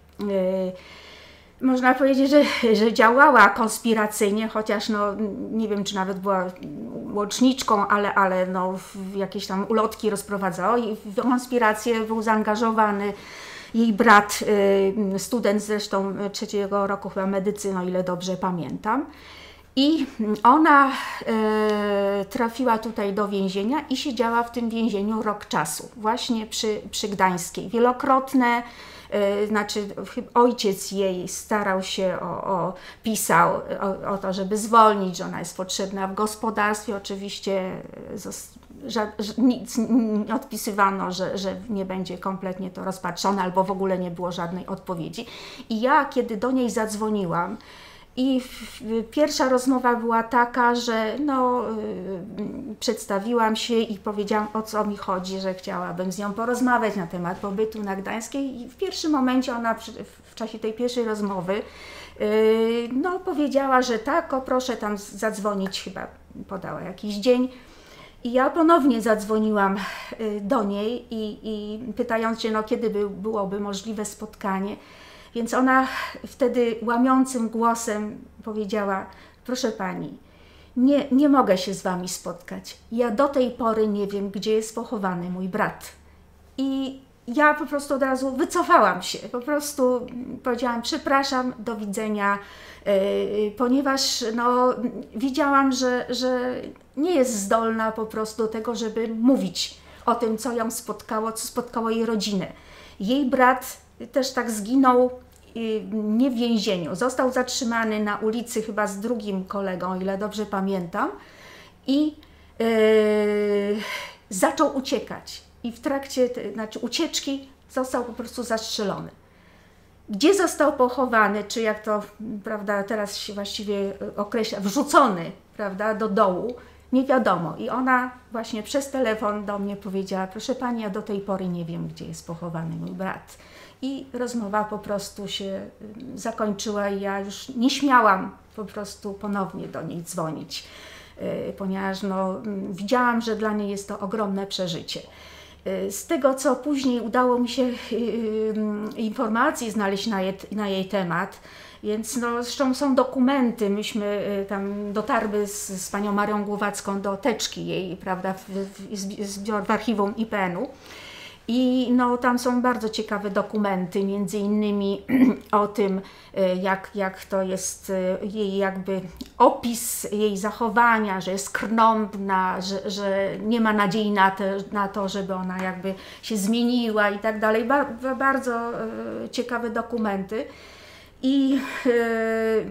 Można powiedzieć, że działała konspiracyjnie, chociaż no, nie wiem, czy nawet była łączniczką, ale no, jakieś tam ulotki rozprowadzała i w konspirację był zaangażowany jej brat, student zresztą 3. roku chyba medycyny, o ile dobrze pamiętam. I ona trafiła tutaj do więzienia i siedziała w tym więzieniu rok czasu, właśnie przy Gdańskiej. Wielokrotne, znaczy ojciec jej starał się pisał o to, żeby zwolnić, że ona jest potrzebna w gospodarstwie. Oczywiście nic nie odpisywano, że nie będzie kompletnie to rozpatrzone, albo w ogóle nie było żadnej odpowiedzi. I ja, kiedy do niej zadzwoniłam, i pierwsza rozmowa była taka, że no, przedstawiłam się i powiedziałam, o co mi chodzi, że chciałabym z nią porozmawiać na temat pobytu na Gdańskiej. I w pierwszym momencie ona w czasie tej pierwszej rozmowy no, powiedziała, że tak, proszę tam zadzwonić, chyba podała jakiś dzień. I ja ponownie zadzwoniłam do niej i pytając się, no, kiedy byłoby możliwe spotkanie. Więc ona wtedy łamiącym głosem powiedziała, proszę pani, nie mogę się z wami spotkać. Ja do tej pory nie wiem, gdzie jest pochowany mój brat. I ja po prostu od razu wycofałam się. Po prostu powiedziałam, przepraszam, do widzenia, ponieważ no, widziałam, że nie jest zdolna po prostu do tego, żeby mówić o tym, co ją spotkało, co spotkało jej rodzinę. Jej brat też tak zginął, nie w więzieniu. Został zatrzymany na ulicy chyba z drugim kolegą, o ile dobrze pamiętam, i zaczął uciekać. I w trakcie ucieczki został po prostu zastrzelony. Gdzie został pochowany, czy jak to, prawda, teraz się właściwie określa, wrzucony, prawda, do dołu, nie wiadomo. I ona właśnie przez telefon do mnie powiedziała, proszę pani, ja do tej pory nie wiem, gdzie jest pochowany mój brat. I rozmowa po prostu się zakończyła i ja już nie śmiałam po prostu ponownie do niej dzwonić, ponieważ no, widziałam, że dla niej jest to ogromne przeżycie. Z tego, co później udało mi się informacji znaleźć na jej temat, więc no, zresztą są dokumenty, myśmy tam dotarły z panią Marią Głowacką do teczki jej, prawda, w archiwum IPN-u. I no, tam są bardzo ciekawe dokumenty, między innymi o tym, jak to jest jej jakby opis jej zachowania, że jest krnąbna, że nie ma nadziei na to, żeby ona jakby się zmieniła i tak dalej. Bardzo ciekawe dokumenty. I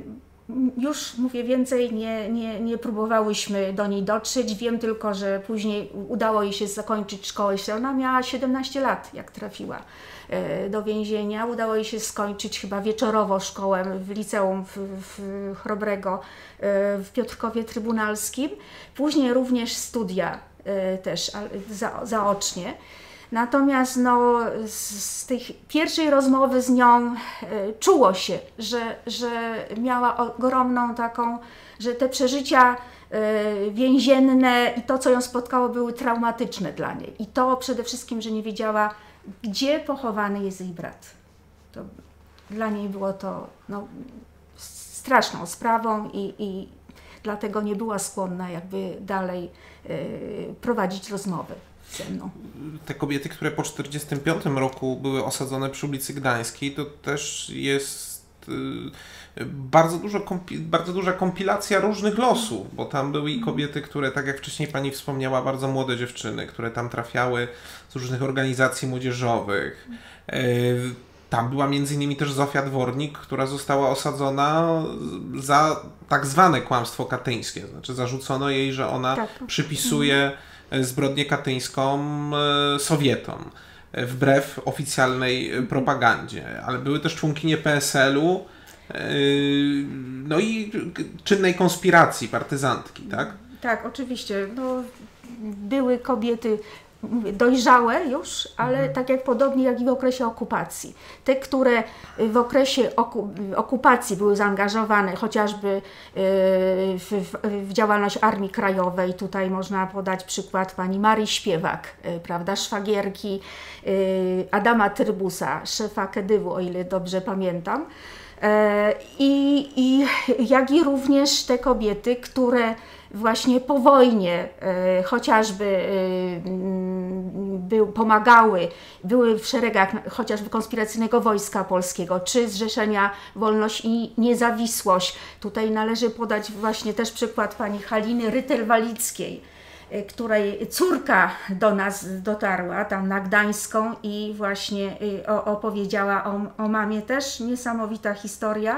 już mówię więcej, nie próbowałyśmy do niej dotrzeć. Wiem tylko, że później udało jej się zakończyć szkołę średnią. Ona miała 17 lat, jak trafiła do więzienia. Udało jej się skończyć chyba wieczorowo szkołę w liceum w Chrobrego w Piotrkowie Trybunalskim. Później również studia też zaocznie. Natomiast no, z tej pierwszej rozmowy z nią czuło się, że miała ogromną taką, że te przeżycia więzienne i to, co ją spotkało, były traumatyczne dla niej. I to przede wszystkim, że nie wiedziała, gdzie pochowany jest jej brat. To dla niej było to no, straszną sprawą i dlatego nie była skłonna jakby dalej prowadzić rozmowy ze mną. Te kobiety, które po 1945 roku były osadzone przy ulicy Gdańskiej, to też jest bardzo duża kompilacja różnych losów, bo tam były i kobiety, które, tak jak wcześniej Pani wspomniała, bardzo młode dziewczyny, które tam trafiały z różnych organizacji młodzieżowych. Tam była między innymi też Zofia Dwornik, która została osadzona za tak zwane kłamstwo katyńskie. Znaczy zarzucono jej, że ona przypisuje zbrodnię katyńską Sowietom, wbrew oficjalnej propagandzie. Ale były też członkinie PSL-u, no i czynnej konspiracji, partyzantki, tak? Tak, oczywiście. No, były kobiety dojrzałe już, ale tak jak podobnie jak i w okresie okupacji. Te, które w okresie okupacji były zaangażowane chociażby w działalność Armii Krajowej. Tutaj można podać przykład pani Marii Śpiewak, prawda, szwagierki Adama Trybusa, szefa Kedywu, o ile dobrze pamiętam. Jak i również te kobiety, które właśnie po wojnie chociażby pomagały, były w szeregach chociażby konspiracyjnego Wojska Polskiego, czy Zrzeszenia Wolność i Niezawisłość. Tutaj należy podać właśnie też przykład pani Haliny Rytel-Walickiej, której córka do nas dotarła tam na Gdańską i właśnie opowiedziała o mamie, też niesamowita historia.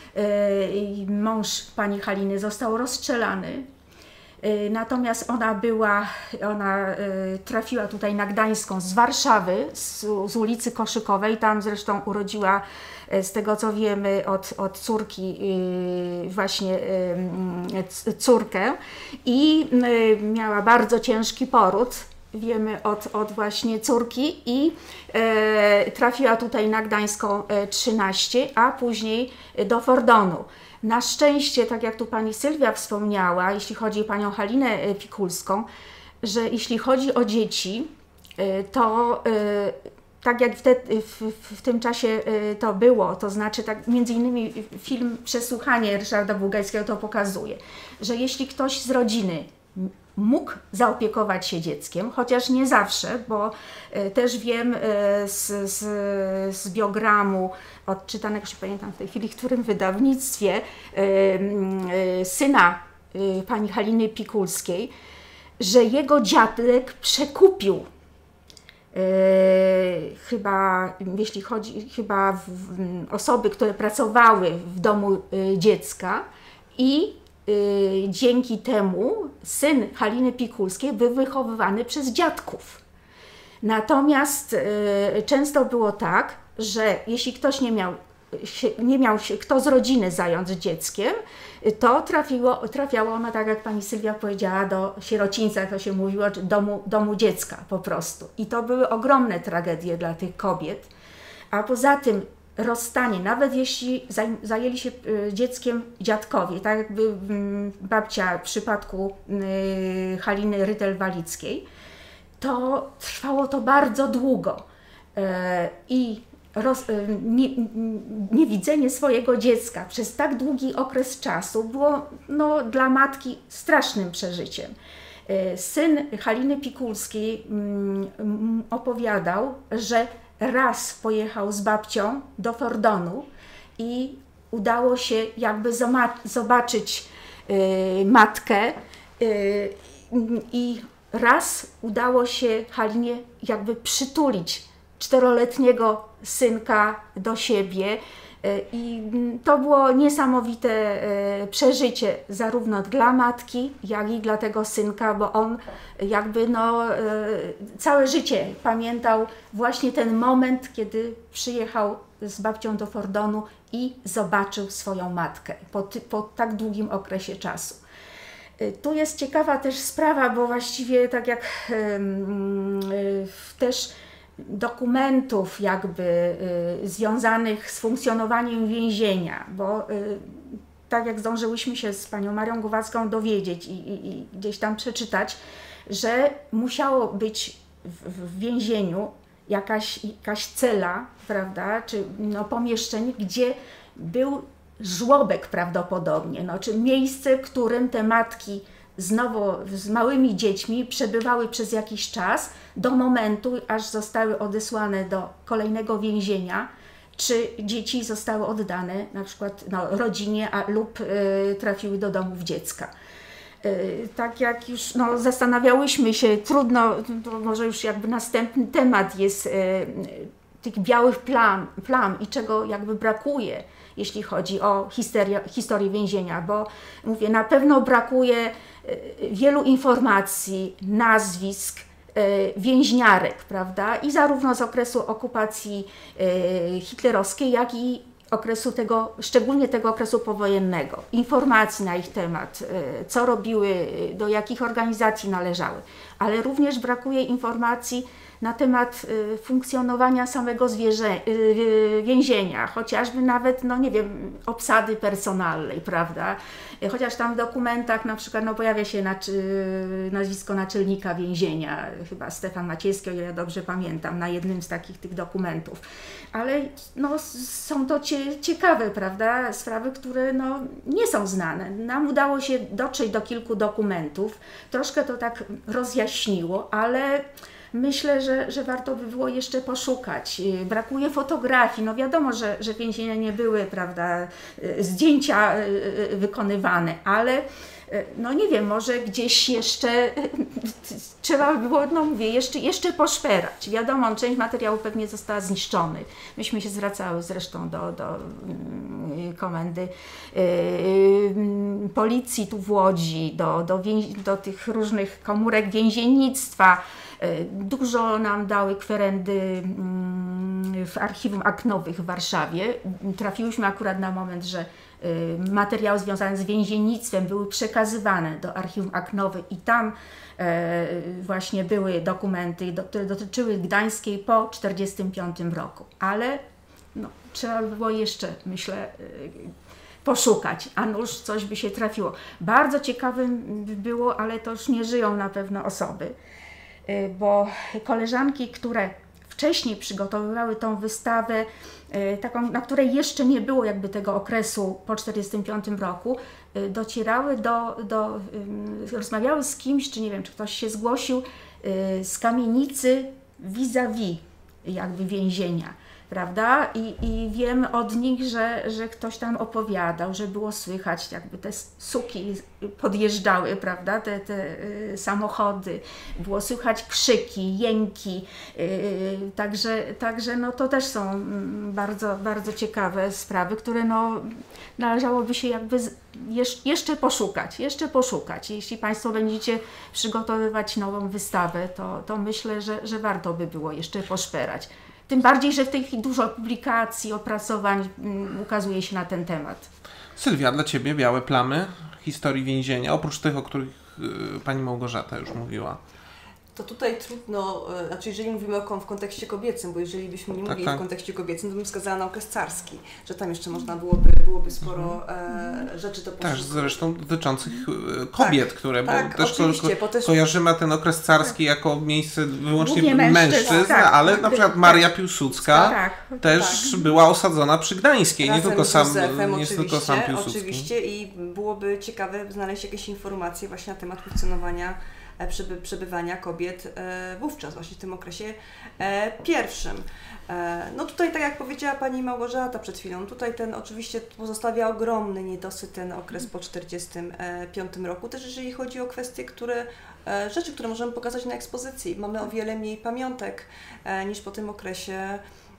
Mąż pani Haliny został rozstrzelany, natomiast ona trafiła tutaj na Gdańską z Warszawy, z ulicy Koszykowej, tam zresztą urodziła, z tego co wiemy, od córki właśnie córkę i miała bardzo ciężki poród, wiemy od właśnie córki i trafiła tutaj na Gdańską 13, a później do Fordonu. Na szczęście, tak jak tu pani Sylwia wspomniała, jeśli chodzi o panią Halinę Pikulską, że jeśli chodzi o dzieci, to tak jak w tym czasie to było, to znaczy tak między innymi film Przesłuchanie Ryszarda Bugajskiego to pokazuje, że jeśli ktoś z rodziny mógł zaopiekować się dzieckiem, chociaż nie zawsze, bo też wiem z biogramu odczytanego, już pamiętam w tej chwili, w którym wydawnictwie, syna pani Haliny Pikulskiej, że jego dziadek przekupił chyba osoby, które pracowały w domu dziecka i dzięki temu syn Haliny Pikulskiej był wychowywany przez dziadków. Natomiast często było tak, że jeśli ktoś nie miał się kto z rodziny zająć dzieckiem, to trafiało ono, tak jak pani Sylwia powiedziała, do sierocińca, jak to się mówiło, czy domu dziecka po prostu. I to były ogromne tragedie dla tych kobiet. A poza tym rozstanie, nawet jeśli zajęli się dzieckiem dziadkowie, tak jakby babcia w przypadku Haliny Rytel-Walickiej, to trwało to bardzo długo i niewidzenie swojego dziecka przez tak długi okres czasu było dla matki strasznym przeżyciem. Syn Haliny Pikulskiej opowiadał, że raz pojechał z babcią do Fordonu i udało się jakby zobaczyć matkę i raz udało się Halinie jakby przytulić 4-letniego synka do siebie. I to było niesamowite przeżycie zarówno dla matki, jak i dla tego synka, bo on jakby całe życie pamiętał właśnie ten moment, kiedy przyjechał z babcią do Fordonu i zobaczył swoją matkę po tak długim okresie czasu. Tu jest ciekawa też sprawa, bo właściwie tak jak też dokumentów jakby związanych z funkcjonowaniem więzienia, bo tak jak zdążyłyśmy się z panią Marią Głowacką dowiedzieć i gdzieś tam przeczytać, że musiało być w więzieniu jakaś cela, prawda, czy pomieszczenie, gdzie był żłobek prawdopodobnie, czy miejsce, w którym te matki z małymi dziećmi przebywały przez jakiś czas do momentu, aż zostały odesłane do kolejnego więzienia, czy dzieci zostały oddane na przykład rodzinie lub trafiły do domów dziecka. Tak jak już zastanawiałyśmy się, trudno, to może już jakby następny temat jest tych białych plam i czego jakby brakuje, jeśli chodzi o historię więzienia, bo mówię, na pewno brakuje wielu informacji, nazwisk, więźniarek, prawda, i zarówno z okresu okupacji hitlerowskiej, jak i szczególnie tego okresu powojennego, informacji na ich temat, co robiły, do jakich organizacji należały, ale również brakuje informacji na temat funkcjonowania samego więzienia, chociażby nawet, nie wiem, obsady personalnej, prawda? Chociaż tam w dokumentach na przykład pojawia się nazwisko naczelnika więzienia, chyba Stefan Maciejski, o ile dobrze pamiętam, na jednym z tych dokumentów. Ale są to ciekawe, prawda, sprawy, które nie są znane. Nam udało się dotrzeć do kilku dokumentów, troszkę to tak rozjaśniło, ale myślę, że warto by było jeszcze poszukać. Brakuje fotografii. Wiadomo, że więzienia nie były, prawda, zdjęcia wykonywane, ale nie wiem, może gdzieś jeszcze trzeba było, mówię, jeszcze poszperać. Wiadomo, część materiału pewnie została zniszczony. Myśmy się zwracały zresztą do komendy policji tu w Łodzi, do tych różnych komórek więziennictwa. Dużo nam dały kwerendy w archiwum akt nowych w Warszawie. Trafiłyśmy akurat na moment, że materiały związane z więziennictwem były przekazywane do archiwum akt nowych i tam właśnie były dokumenty, które dotyczyły Gdańskiej po 1945 roku. Ale trzeba by było jeszcze, myślę, poszukać, a nuż coś by się trafiło. Bardzo ciekawym by było, ale to już nie żyją na pewno osoby, bo koleżanki, które wcześniej przygotowywały tą wystawę, taką, na której jeszcze nie było jakby tego okresu po 1945 roku, docierały rozmawiały z kimś, czy nie wiem, czy ktoś się zgłosił, z kamienicy vis-a-vis jakby więzienia, prawda? I wiem od nich, że ktoś tam opowiadał, że było słychać, jakby te suki podjeżdżały, prawda? Te samochody, było słychać krzyki, jęki, także to też są bardzo, bardzo ciekawe sprawy, które należałoby się jakby jeszcze poszukać. Jeśli Państwo będziecie przygotowywać nową wystawę, to myślę, że warto by było jeszcze poszperać. Tym bardziej, że w tej chwili dużo publikacji, opracowań ukazuje się na ten temat. Sylwia, dla Ciebie białe plamy historii więzienia, oprócz tych, o których Pani Małgorzata już mówiła. To tutaj trudno, jeżeli mówimy w kontekście kobiecym, bo jeżeli byśmy nie mówili w kontekście kobiecym, to bym wskazała na okres carski, że tam jeszcze można byłoby sporo rzeczy do poszukać. Też zresztą dotyczących kobiet, które bo też kojarzymy ten okres carski jako miejsce wyłącznie mężczyzn, ale na przykład Maria Piłsudska też była osadzona przy Gdańskiej, nie tylko sam Piłsudski. Oczywiście i byłoby ciekawe znaleźć jakieś informacje właśnie na temat funkcjonowania przebywania kobiet wówczas, właśnie w tym okresie pierwszym. Tutaj, tak jak powiedziała Pani Małgorzata przed chwilą, tutaj ten oczywiście pozostawia ogromny niedosyt ten okres po 1945 roku, też jeżeli chodzi o kwestie, rzeczy, które możemy pokazać na ekspozycji. Mamy o wiele mniej pamiątek niż po tym okresie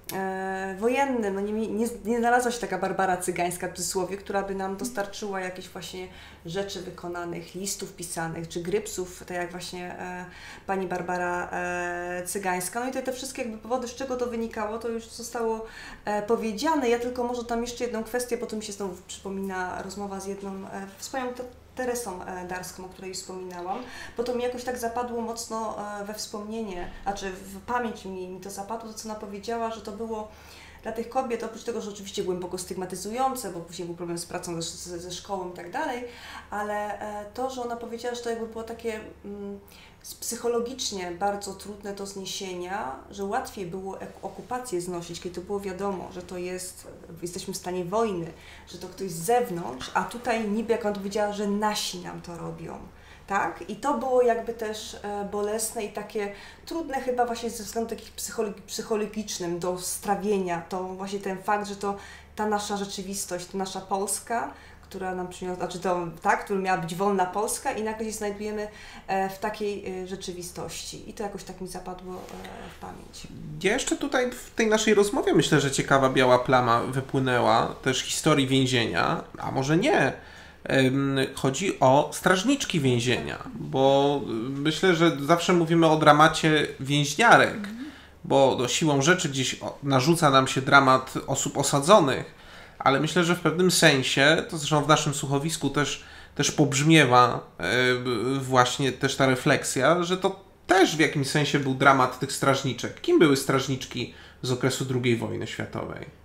wojennym. No nie znalazła się taka Barbara Cygańska w cudzysłowie, która by nam dostarczyła jakieś właśnie rzeczy wykonanych, listów pisanych, czy grypsów, tak jak właśnie pani Barbara Cygańska. No i te wszystkie jakby powody, z czego to wynikało, to już zostało powiedziane. Ja tylko może tam jeszcze jedną kwestię, bo to mi się znowu przypomina rozmowa z jedną wspaniałą Teresą Darską, o której już wspominałam, bo to mi jakoś tak zapadło mocno we wspomnienie, znaczy w pamięć mi to zapadło, to co ona powiedziała, że to było dla tych kobiet, oprócz tego, że oczywiście głęboko stygmatyzujące, bo później był problem z pracą ze szkołą i tak dalej, ale to, że ona powiedziała, że to jakby było takie psychologicznie bardzo trudne do zniesienia, że łatwiej było okupację znosić, kiedy to było wiadomo, że to jesteśmy w stanie wojny, że to ktoś z zewnątrz, a tutaj niby, jak ona powiedziała, że nasi nam to robią. Tak? I to było jakby też bolesne i takie trudne chyba właśnie ze względu takich psychologicznym do strawienia, to właśnie ten fakt, że to ta nasza rzeczywistość, ta nasza Polska, która nam przyniosła, znaczy to, tak, która miała być wolna Polska i nagle się znajdujemy w takiej rzeczywistości. I to jakoś tak mi zapadło w pamięć. Ja jeszcze tutaj w tej naszej rozmowie myślę, że ciekawa biała plama wypłynęła też historii więzienia, a może nie. Chodzi o strażniczki więzienia, bo myślę, że zawsze mówimy o dramacie więźniarek, bo siłą rzeczy gdzieś narzuca nam się dramat osób osadzonych, ale myślę, że w pewnym sensie, to zresztą w naszym słuchowisku też pobrzmiewa właśnie też ta refleksja, że to też w jakimś sensie był dramat tych strażniczek. Kim były strażniczki z okresu II wojny światowej?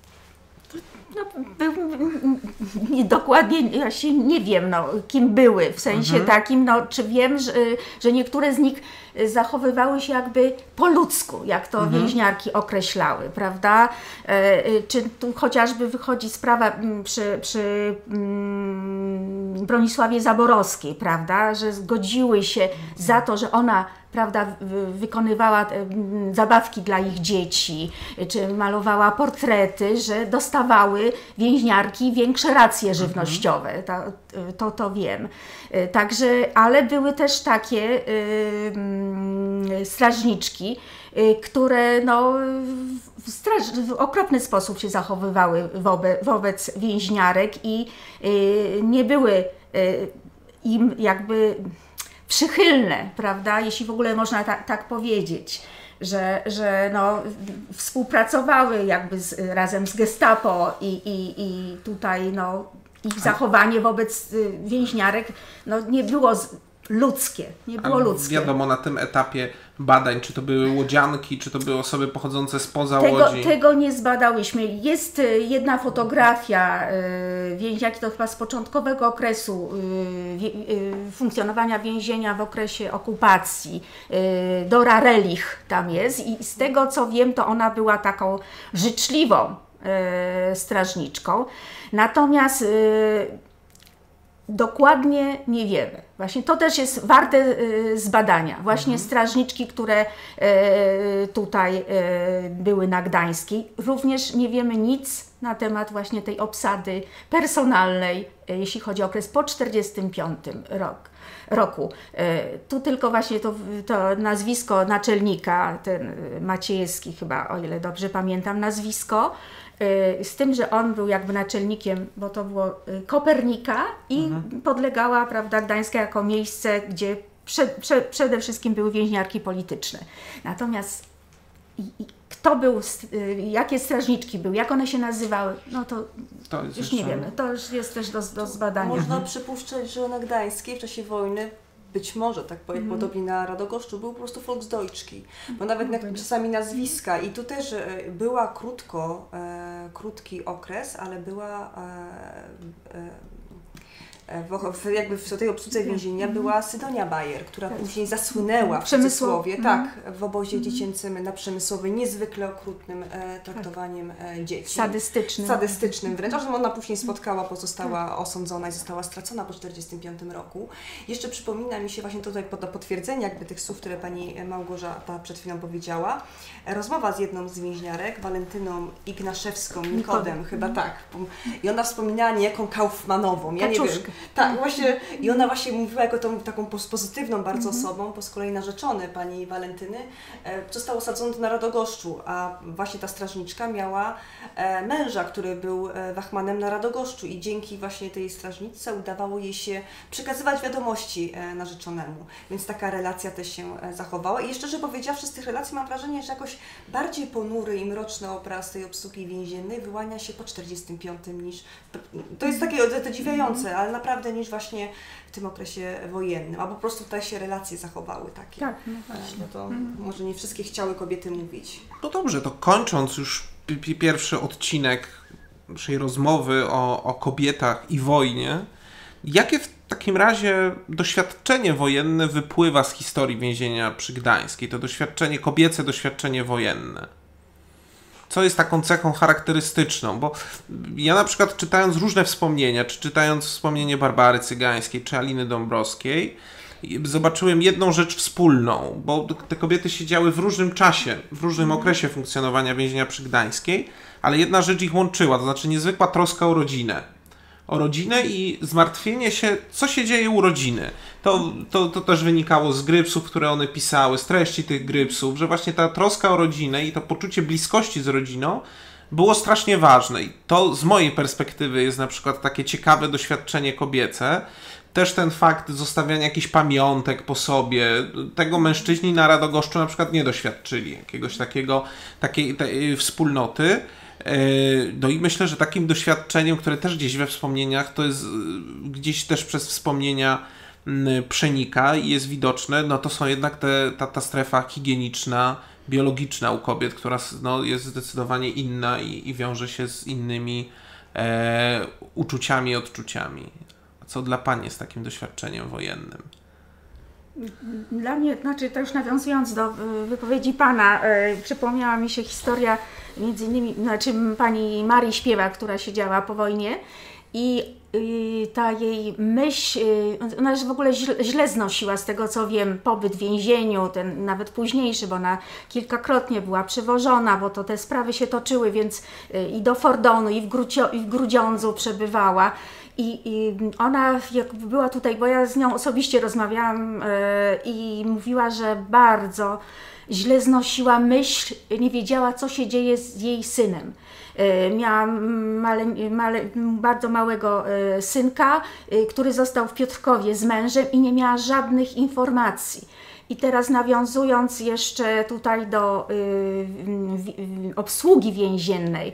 Dokładnie właśnie nie wiem, kim były, w sensie takim, czy wiem, że niektóre z nich zachowywały się jakby po ludzku, jak to więźniarki określały, prawda? Czy tu chociażby wychodzi sprawa przy Bronisławie Zaborowskiej, prawda? Że zgodziły się za to, że ona, prawda, wykonywała zabawki dla ich dzieci, czy malowała portrety, że dostawały więźniarki większe racje żywnościowe, to wiem. Także, ale były też takie strażniczki, które w okropny sposób się zachowywały wobec więźniarek i nie były im jakby przychylne, prawda, jeśli w ogóle można tak powiedzieć, że współpracowały jakby razem z Gestapo i tutaj ich zachowanie wobec więźniarek nie było ludzkie, Wiadomo na tym etapie badań, czy to były łodzianki, czy to były osoby pochodzące spoza Łodzi? Tego nie zbadałyśmy. Jest jedna fotografia więźniarki, to chyba z początkowego okresu funkcjonowania więzienia w okresie okupacji. Dora Relich tam jest i z tego co wiem, to ona była taką życzliwą strażniczką. Natomiast dokładnie nie wiemy. Właśnie to też jest warte zbadania. Właśnie strażniczki, które tutaj były na Gdańskiej. Również nie wiemy nic na temat właśnie tej obsady personalnej, jeśli chodzi o okres po 1945 roku. Tu tylko właśnie to nazwisko naczelnika, ten Maciejewski chyba, o ile dobrze pamiętam nazwisko, z tym, że on był jakby naczelnikiem, bo to było Kopernika i podlegała, prawda, Gdańska jako miejsce, gdzie przede wszystkim były więźniarki polityczne. Natomiast kto był, jakie strażniczki były, jak one się nazywały, to już nie wiemy. To już jest też do zbadania. Można przypuszczać, że na Gdańskiej w czasie wojny być może, tak powiem, podobnie na Radogoszczu, był po prostu Volksdeutschki, bo nawet czasami nazwiska i tu też była krótki okres, ale była jakby w tej obsłudze więzienia była Sydonia Bayer, która później zasłynęła w cudzysłowie, w obozie dziecięcym na Przemysłowej, niezwykle okrutnym traktowaniem dzieci. Sadystycznym wręcz, aż ona później spotkała, pozostała osądzona i została stracona po 1945 roku. Jeszcze przypomina mi się właśnie tutaj do potwierdzenia jakby tych słów, które pani Małgorzata przed chwilą powiedziała, rozmowa z jedną z więźniarek, Walentyną Ignaszewską, Nikodem chyba tak, i ona wspominała niejaką Kaufmanową, ja nie wiem, Tak, właśnie i ona właśnie mówiła jako taką pozytywną bardzo osobą, bo z kolei narzeczony pani Walentyny został osadzony na Radogoszczu, a właśnie ta strażniczka miała męża, który był wachmanem na Radogoszczu i dzięki właśnie tej strażniczce udawało jej się przekazywać wiadomości narzeczonemu, więc taka relacja też się zachowała. I szczerze powiedziawszy, z tych relacji mam wrażenie, że jakoś bardziej ponury i mroczny obraz tej obsługi więziennej wyłania się po 45 niż... To jest takie zadziwiające, ale naprawdę niż właśnie w tym okresie wojennym, albo po prostu tutaj się relacje zachowały takie. Tak, no właśnie. No to może nie wszystkie chciały kobiety mówić. No dobrze, to kończąc już pierwszy odcinek naszej rozmowy o kobietach i wojnie, jakie w takim razie doświadczenie wojenne wypływa z historii więzienia przy Gdańskiej? To doświadczenie kobiece, doświadczenie wojenne. Co jest taką cechą charakterystyczną? Bo ja na przykład czytając różne wspomnienia, czy czytając wspomnienie Barbary Cygańskiej, czy Aliny Dąbrowskiej, zobaczyłem jedną rzecz wspólną, bo te kobiety siedziały w różnym czasie, w różnym okresie funkcjonowania więzienia przy Gdańskiej, ale jedna rzecz ich łączyła, to znaczy niezwykła troska o rodzinę. O rodzinę i zmartwienie się, co się dzieje u rodziny. To też wynikało z grypsów, które one pisały, z treści tych grypsów, że właśnie ta troska o rodzinę i to poczucie bliskości z rodziną było strasznie ważne. I to z mojej perspektywy jest na przykład takie ciekawe doświadczenie kobiece. Też ten fakt zostawiania jakichś pamiątek po sobie, tego mężczyźni na Radogoszczu na przykład nie doświadczyli jakiegoś takiej wspólnoty. No i myślę, że takim doświadczeniem, które też gdzieś we wspomnieniach, to jest gdzieś też przez wspomnienia przenika i jest widoczne, no to są jednak ta strefa higieniczna, biologiczna u kobiet, która no, jest zdecydowanie inna i wiąże się z innymi uczuciami i odczuciami. A co dla Pani jest takim doświadczeniem wojennym? Dla mnie, znaczy to już nawiązując do wypowiedzi Pana, przypomniała mi się historia między innymi, znaczy pani Marii Śpiewak, która siedziała po wojnie i ta jej myśl, ona w ogóle źle znosiła, z tego co wiem, pobyt w więzieniu, ten nawet późniejszy, bo ona kilkakrotnie była przewożona, bo to te sprawy się toczyły, więc i do Fordonu, i w Grudziądzu przebywała. I ona jak była tutaj, bo ja z nią osobiście rozmawiałam i mówiła, że bardzo źle znosiła myśl, nie wiedziała, co się dzieje z jej synem. Miała bardzo małego synka, który został w Piotrkowie z mężem i nie miała żadnych informacji. I teraz nawiązując jeszcze tutaj do obsługi więziennej,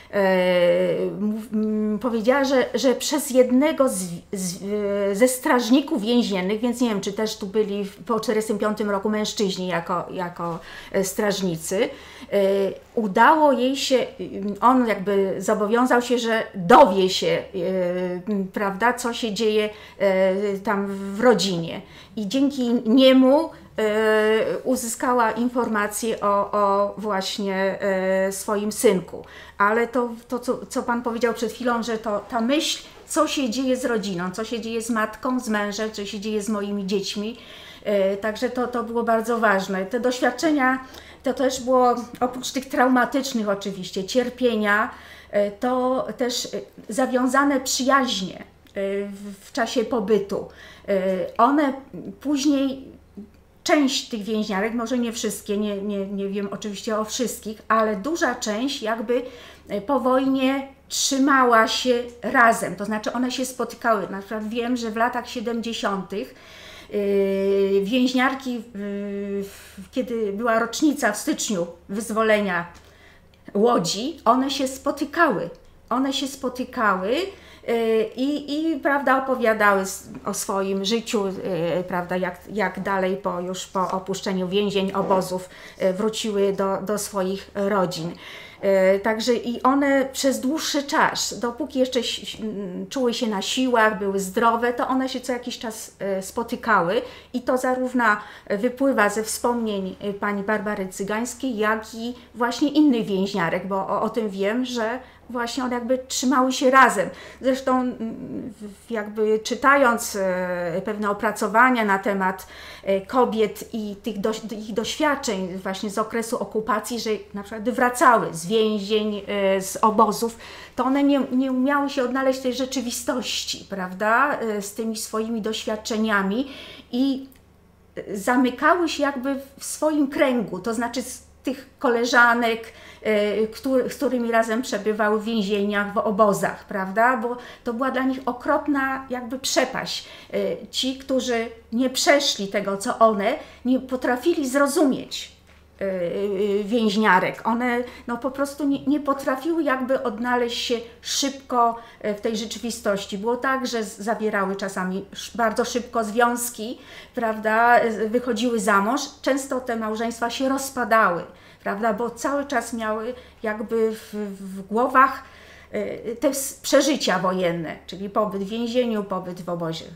powiedziała, że przez jednego ze strażników więziennych, więc nie wiem, czy też tu byli po 1945 roku mężczyźni jako strażnicy, udało jej się, on jakby zobowiązał się, że dowie się, prawda, co się dzieje tam w rodzinie. I dzięki niemu uzyskała informacje o właśnie swoim synku. Ale to co Pan powiedział przed chwilą, że ta myśl, co się dzieje z rodziną, co się dzieje z matką, z mężem, co się dzieje z moimi dziećmi. Także to było bardzo ważne. Te doświadczenia to też było, oprócz tych traumatycznych oczywiście, cierpienia, to też zawiązane przyjaźnie w czasie pobytu. One później, część tych więźniarek, może nie wszystkie, nie wiem oczywiście o wszystkich, ale duża część jakby po wojnie trzymała się razem, to znaczy one się spotykały. Na przykład wiem, że w latach 70. Więźniarki, kiedy była rocznica w styczniu wyzwolenia Łodzi, one się spotykały. I prawda, opowiadały o swoim życiu, prawda, jak dalej już po opuszczeniu więzień, obozów wróciły do swoich rodzin. Także i one przez dłuższy czas, dopóki jeszcze czuły się na siłach, były zdrowe, to one się co jakiś czas spotykały i to zarówno wypływa ze wspomnień pani Barbary Cygańskiej, jak i właśnie innych więźniarek, bo o tym wiem, że właśnie one jakby trzymały się razem. Zresztą jakby czytając pewne opracowania na temat kobiet i ich doświadczeń właśnie z okresu okupacji, że na przykład wracały z więzień, z obozów, to one nie umiały się odnaleźć w tej rzeczywistości, prawda, z tymi swoimi doświadczeniami i zamykały się jakby w swoim kręgu, to znaczy z tych koleżanek, z którymi razem przebywały w więzieniach, w obozach, prawda? Bo to była dla nich okropna jakby przepaść. Ci, którzy nie przeszli tego, co one, nie potrafili zrozumieć więźniarek. One no, po prostu nie potrafiły jakby odnaleźć się szybko w tej rzeczywistości. Było tak, że zawierały czasami bardzo szybko związki, prawda? Wychodziły za mąż. Często te małżeństwa się rozpadały, prawda? Bo cały czas miały jakby w głowach te przeżycia wojenne, czyli pobyt w więzieniu, pobyt w obozie.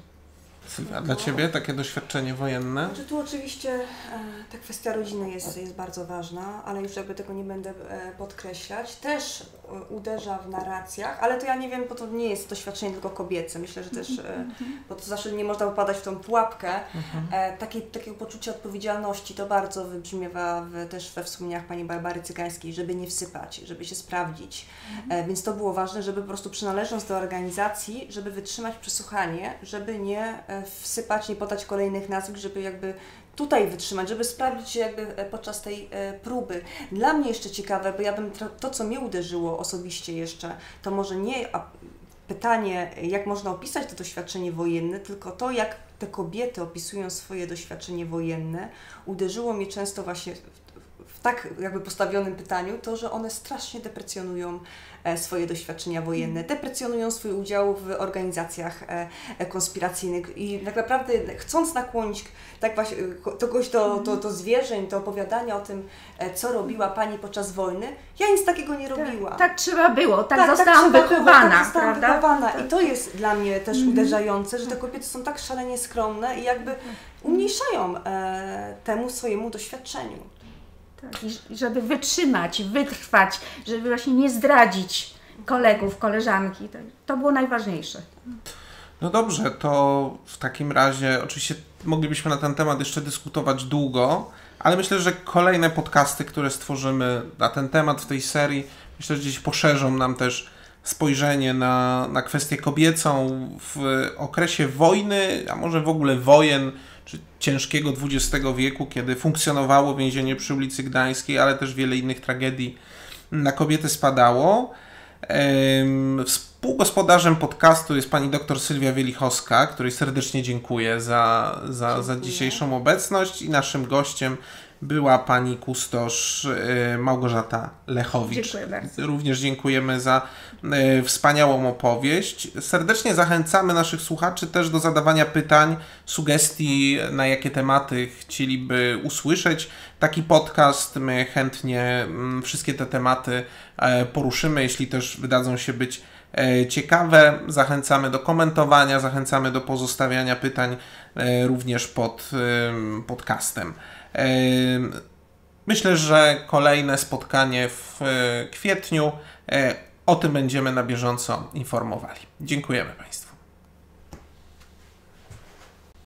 A dla Ciebie takie doświadczenie wojenne? Znaczy, tu oczywiście ta kwestia rodziny jest bardzo ważna, ale już jakby tego nie będę podkreślać. Też uderza w narracjach, ale to ja nie wiem, bo to nie jest doświadczenie tylko kobiece. Myślę, że też, bo to zawsze nie można popadać w tą pułapkę, takiego poczucia odpowiedzialności, to bardzo wybrzmiewa też we wspomnieniach pani Barbary Cygańskiej, żeby nie wsypać, żeby się sprawdzić. Więc to było ważne, żeby po prostu przynależąc do organizacji, żeby wytrzymać przesłuchanie, żeby nie wsypać, nie podać kolejnych nazwisk, żeby jakby tutaj wytrzymać, żeby sprawdzić się jakby podczas tej próby. Dla mnie jeszcze ciekawe, bo ja bym to, co mnie uderzyło osobiście jeszcze, to może nie pytanie, jak można opisać to doświadczenie wojenne, tylko to, jak te kobiety opisują swoje doświadczenie wojenne, uderzyło mnie często właśnie w tak jakby postawionym pytaniu, to, że one strasznie deprecjonują swoje doświadczenia wojenne, deprecjonują swój udział w organizacjach konspiracyjnych i tak naprawdę chcąc nakłonić tak właśnie kogoś do zwierzeń, do opowiadania o tym, co robiła pani podczas wojny, ja nic takiego nie robiła. Tak trzeba było, tak zostałam wychowana, prawda? I to jest dla mnie też uderzające, że te kobiety są tak szalenie skromne i jakby umniejszają temu swojemu doświadczeniu. Tak, i żeby wytrzymać, wytrwać, żeby właśnie nie zdradzić kolegów, koleżanki. To było najważniejsze. No dobrze, to w takim razie oczywiście moglibyśmy na ten temat jeszcze dyskutować długo, ale myślę, że kolejne podcasty, które stworzymy na ten temat w tej serii, myślę, że gdzieś poszerzą nam też spojrzenie na kwestię kobiecą w okresie wojny, a może w ogóle wojen, czy ciężkiego XX wieku, kiedy funkcjonowało więzienie przy ulicy Gdańskiej, ale też wiele innych tragedii na kobiety spadało. Współgospodarzem podcastu jest pani dr Sylwia Wielichowska, której serdecznie dziękuję za dzisiejszą obecność i naszym gościem była pani kustosz Małgorzata Lechowicz. Dziękuję bardzo. Również dziękujemy za wspaniałą opowieść. Serdecznie zachęcamy naszych słuchaczy też do zadawania pytań, sugestii, na jakie tematy chcieliby usłyszeć taki podcast. My chętnie wszystkie te tematy poruszymy, jeśli też wydadzą się być ciekawe. Zachęcamy do komentowania, zachęcamy do pozostawiania pytań również pod podcastem. Myślę, że kolejne spotkanie w kwietniu, o tym będziemy na bieżąco informowali. Dziękujemy Państwu.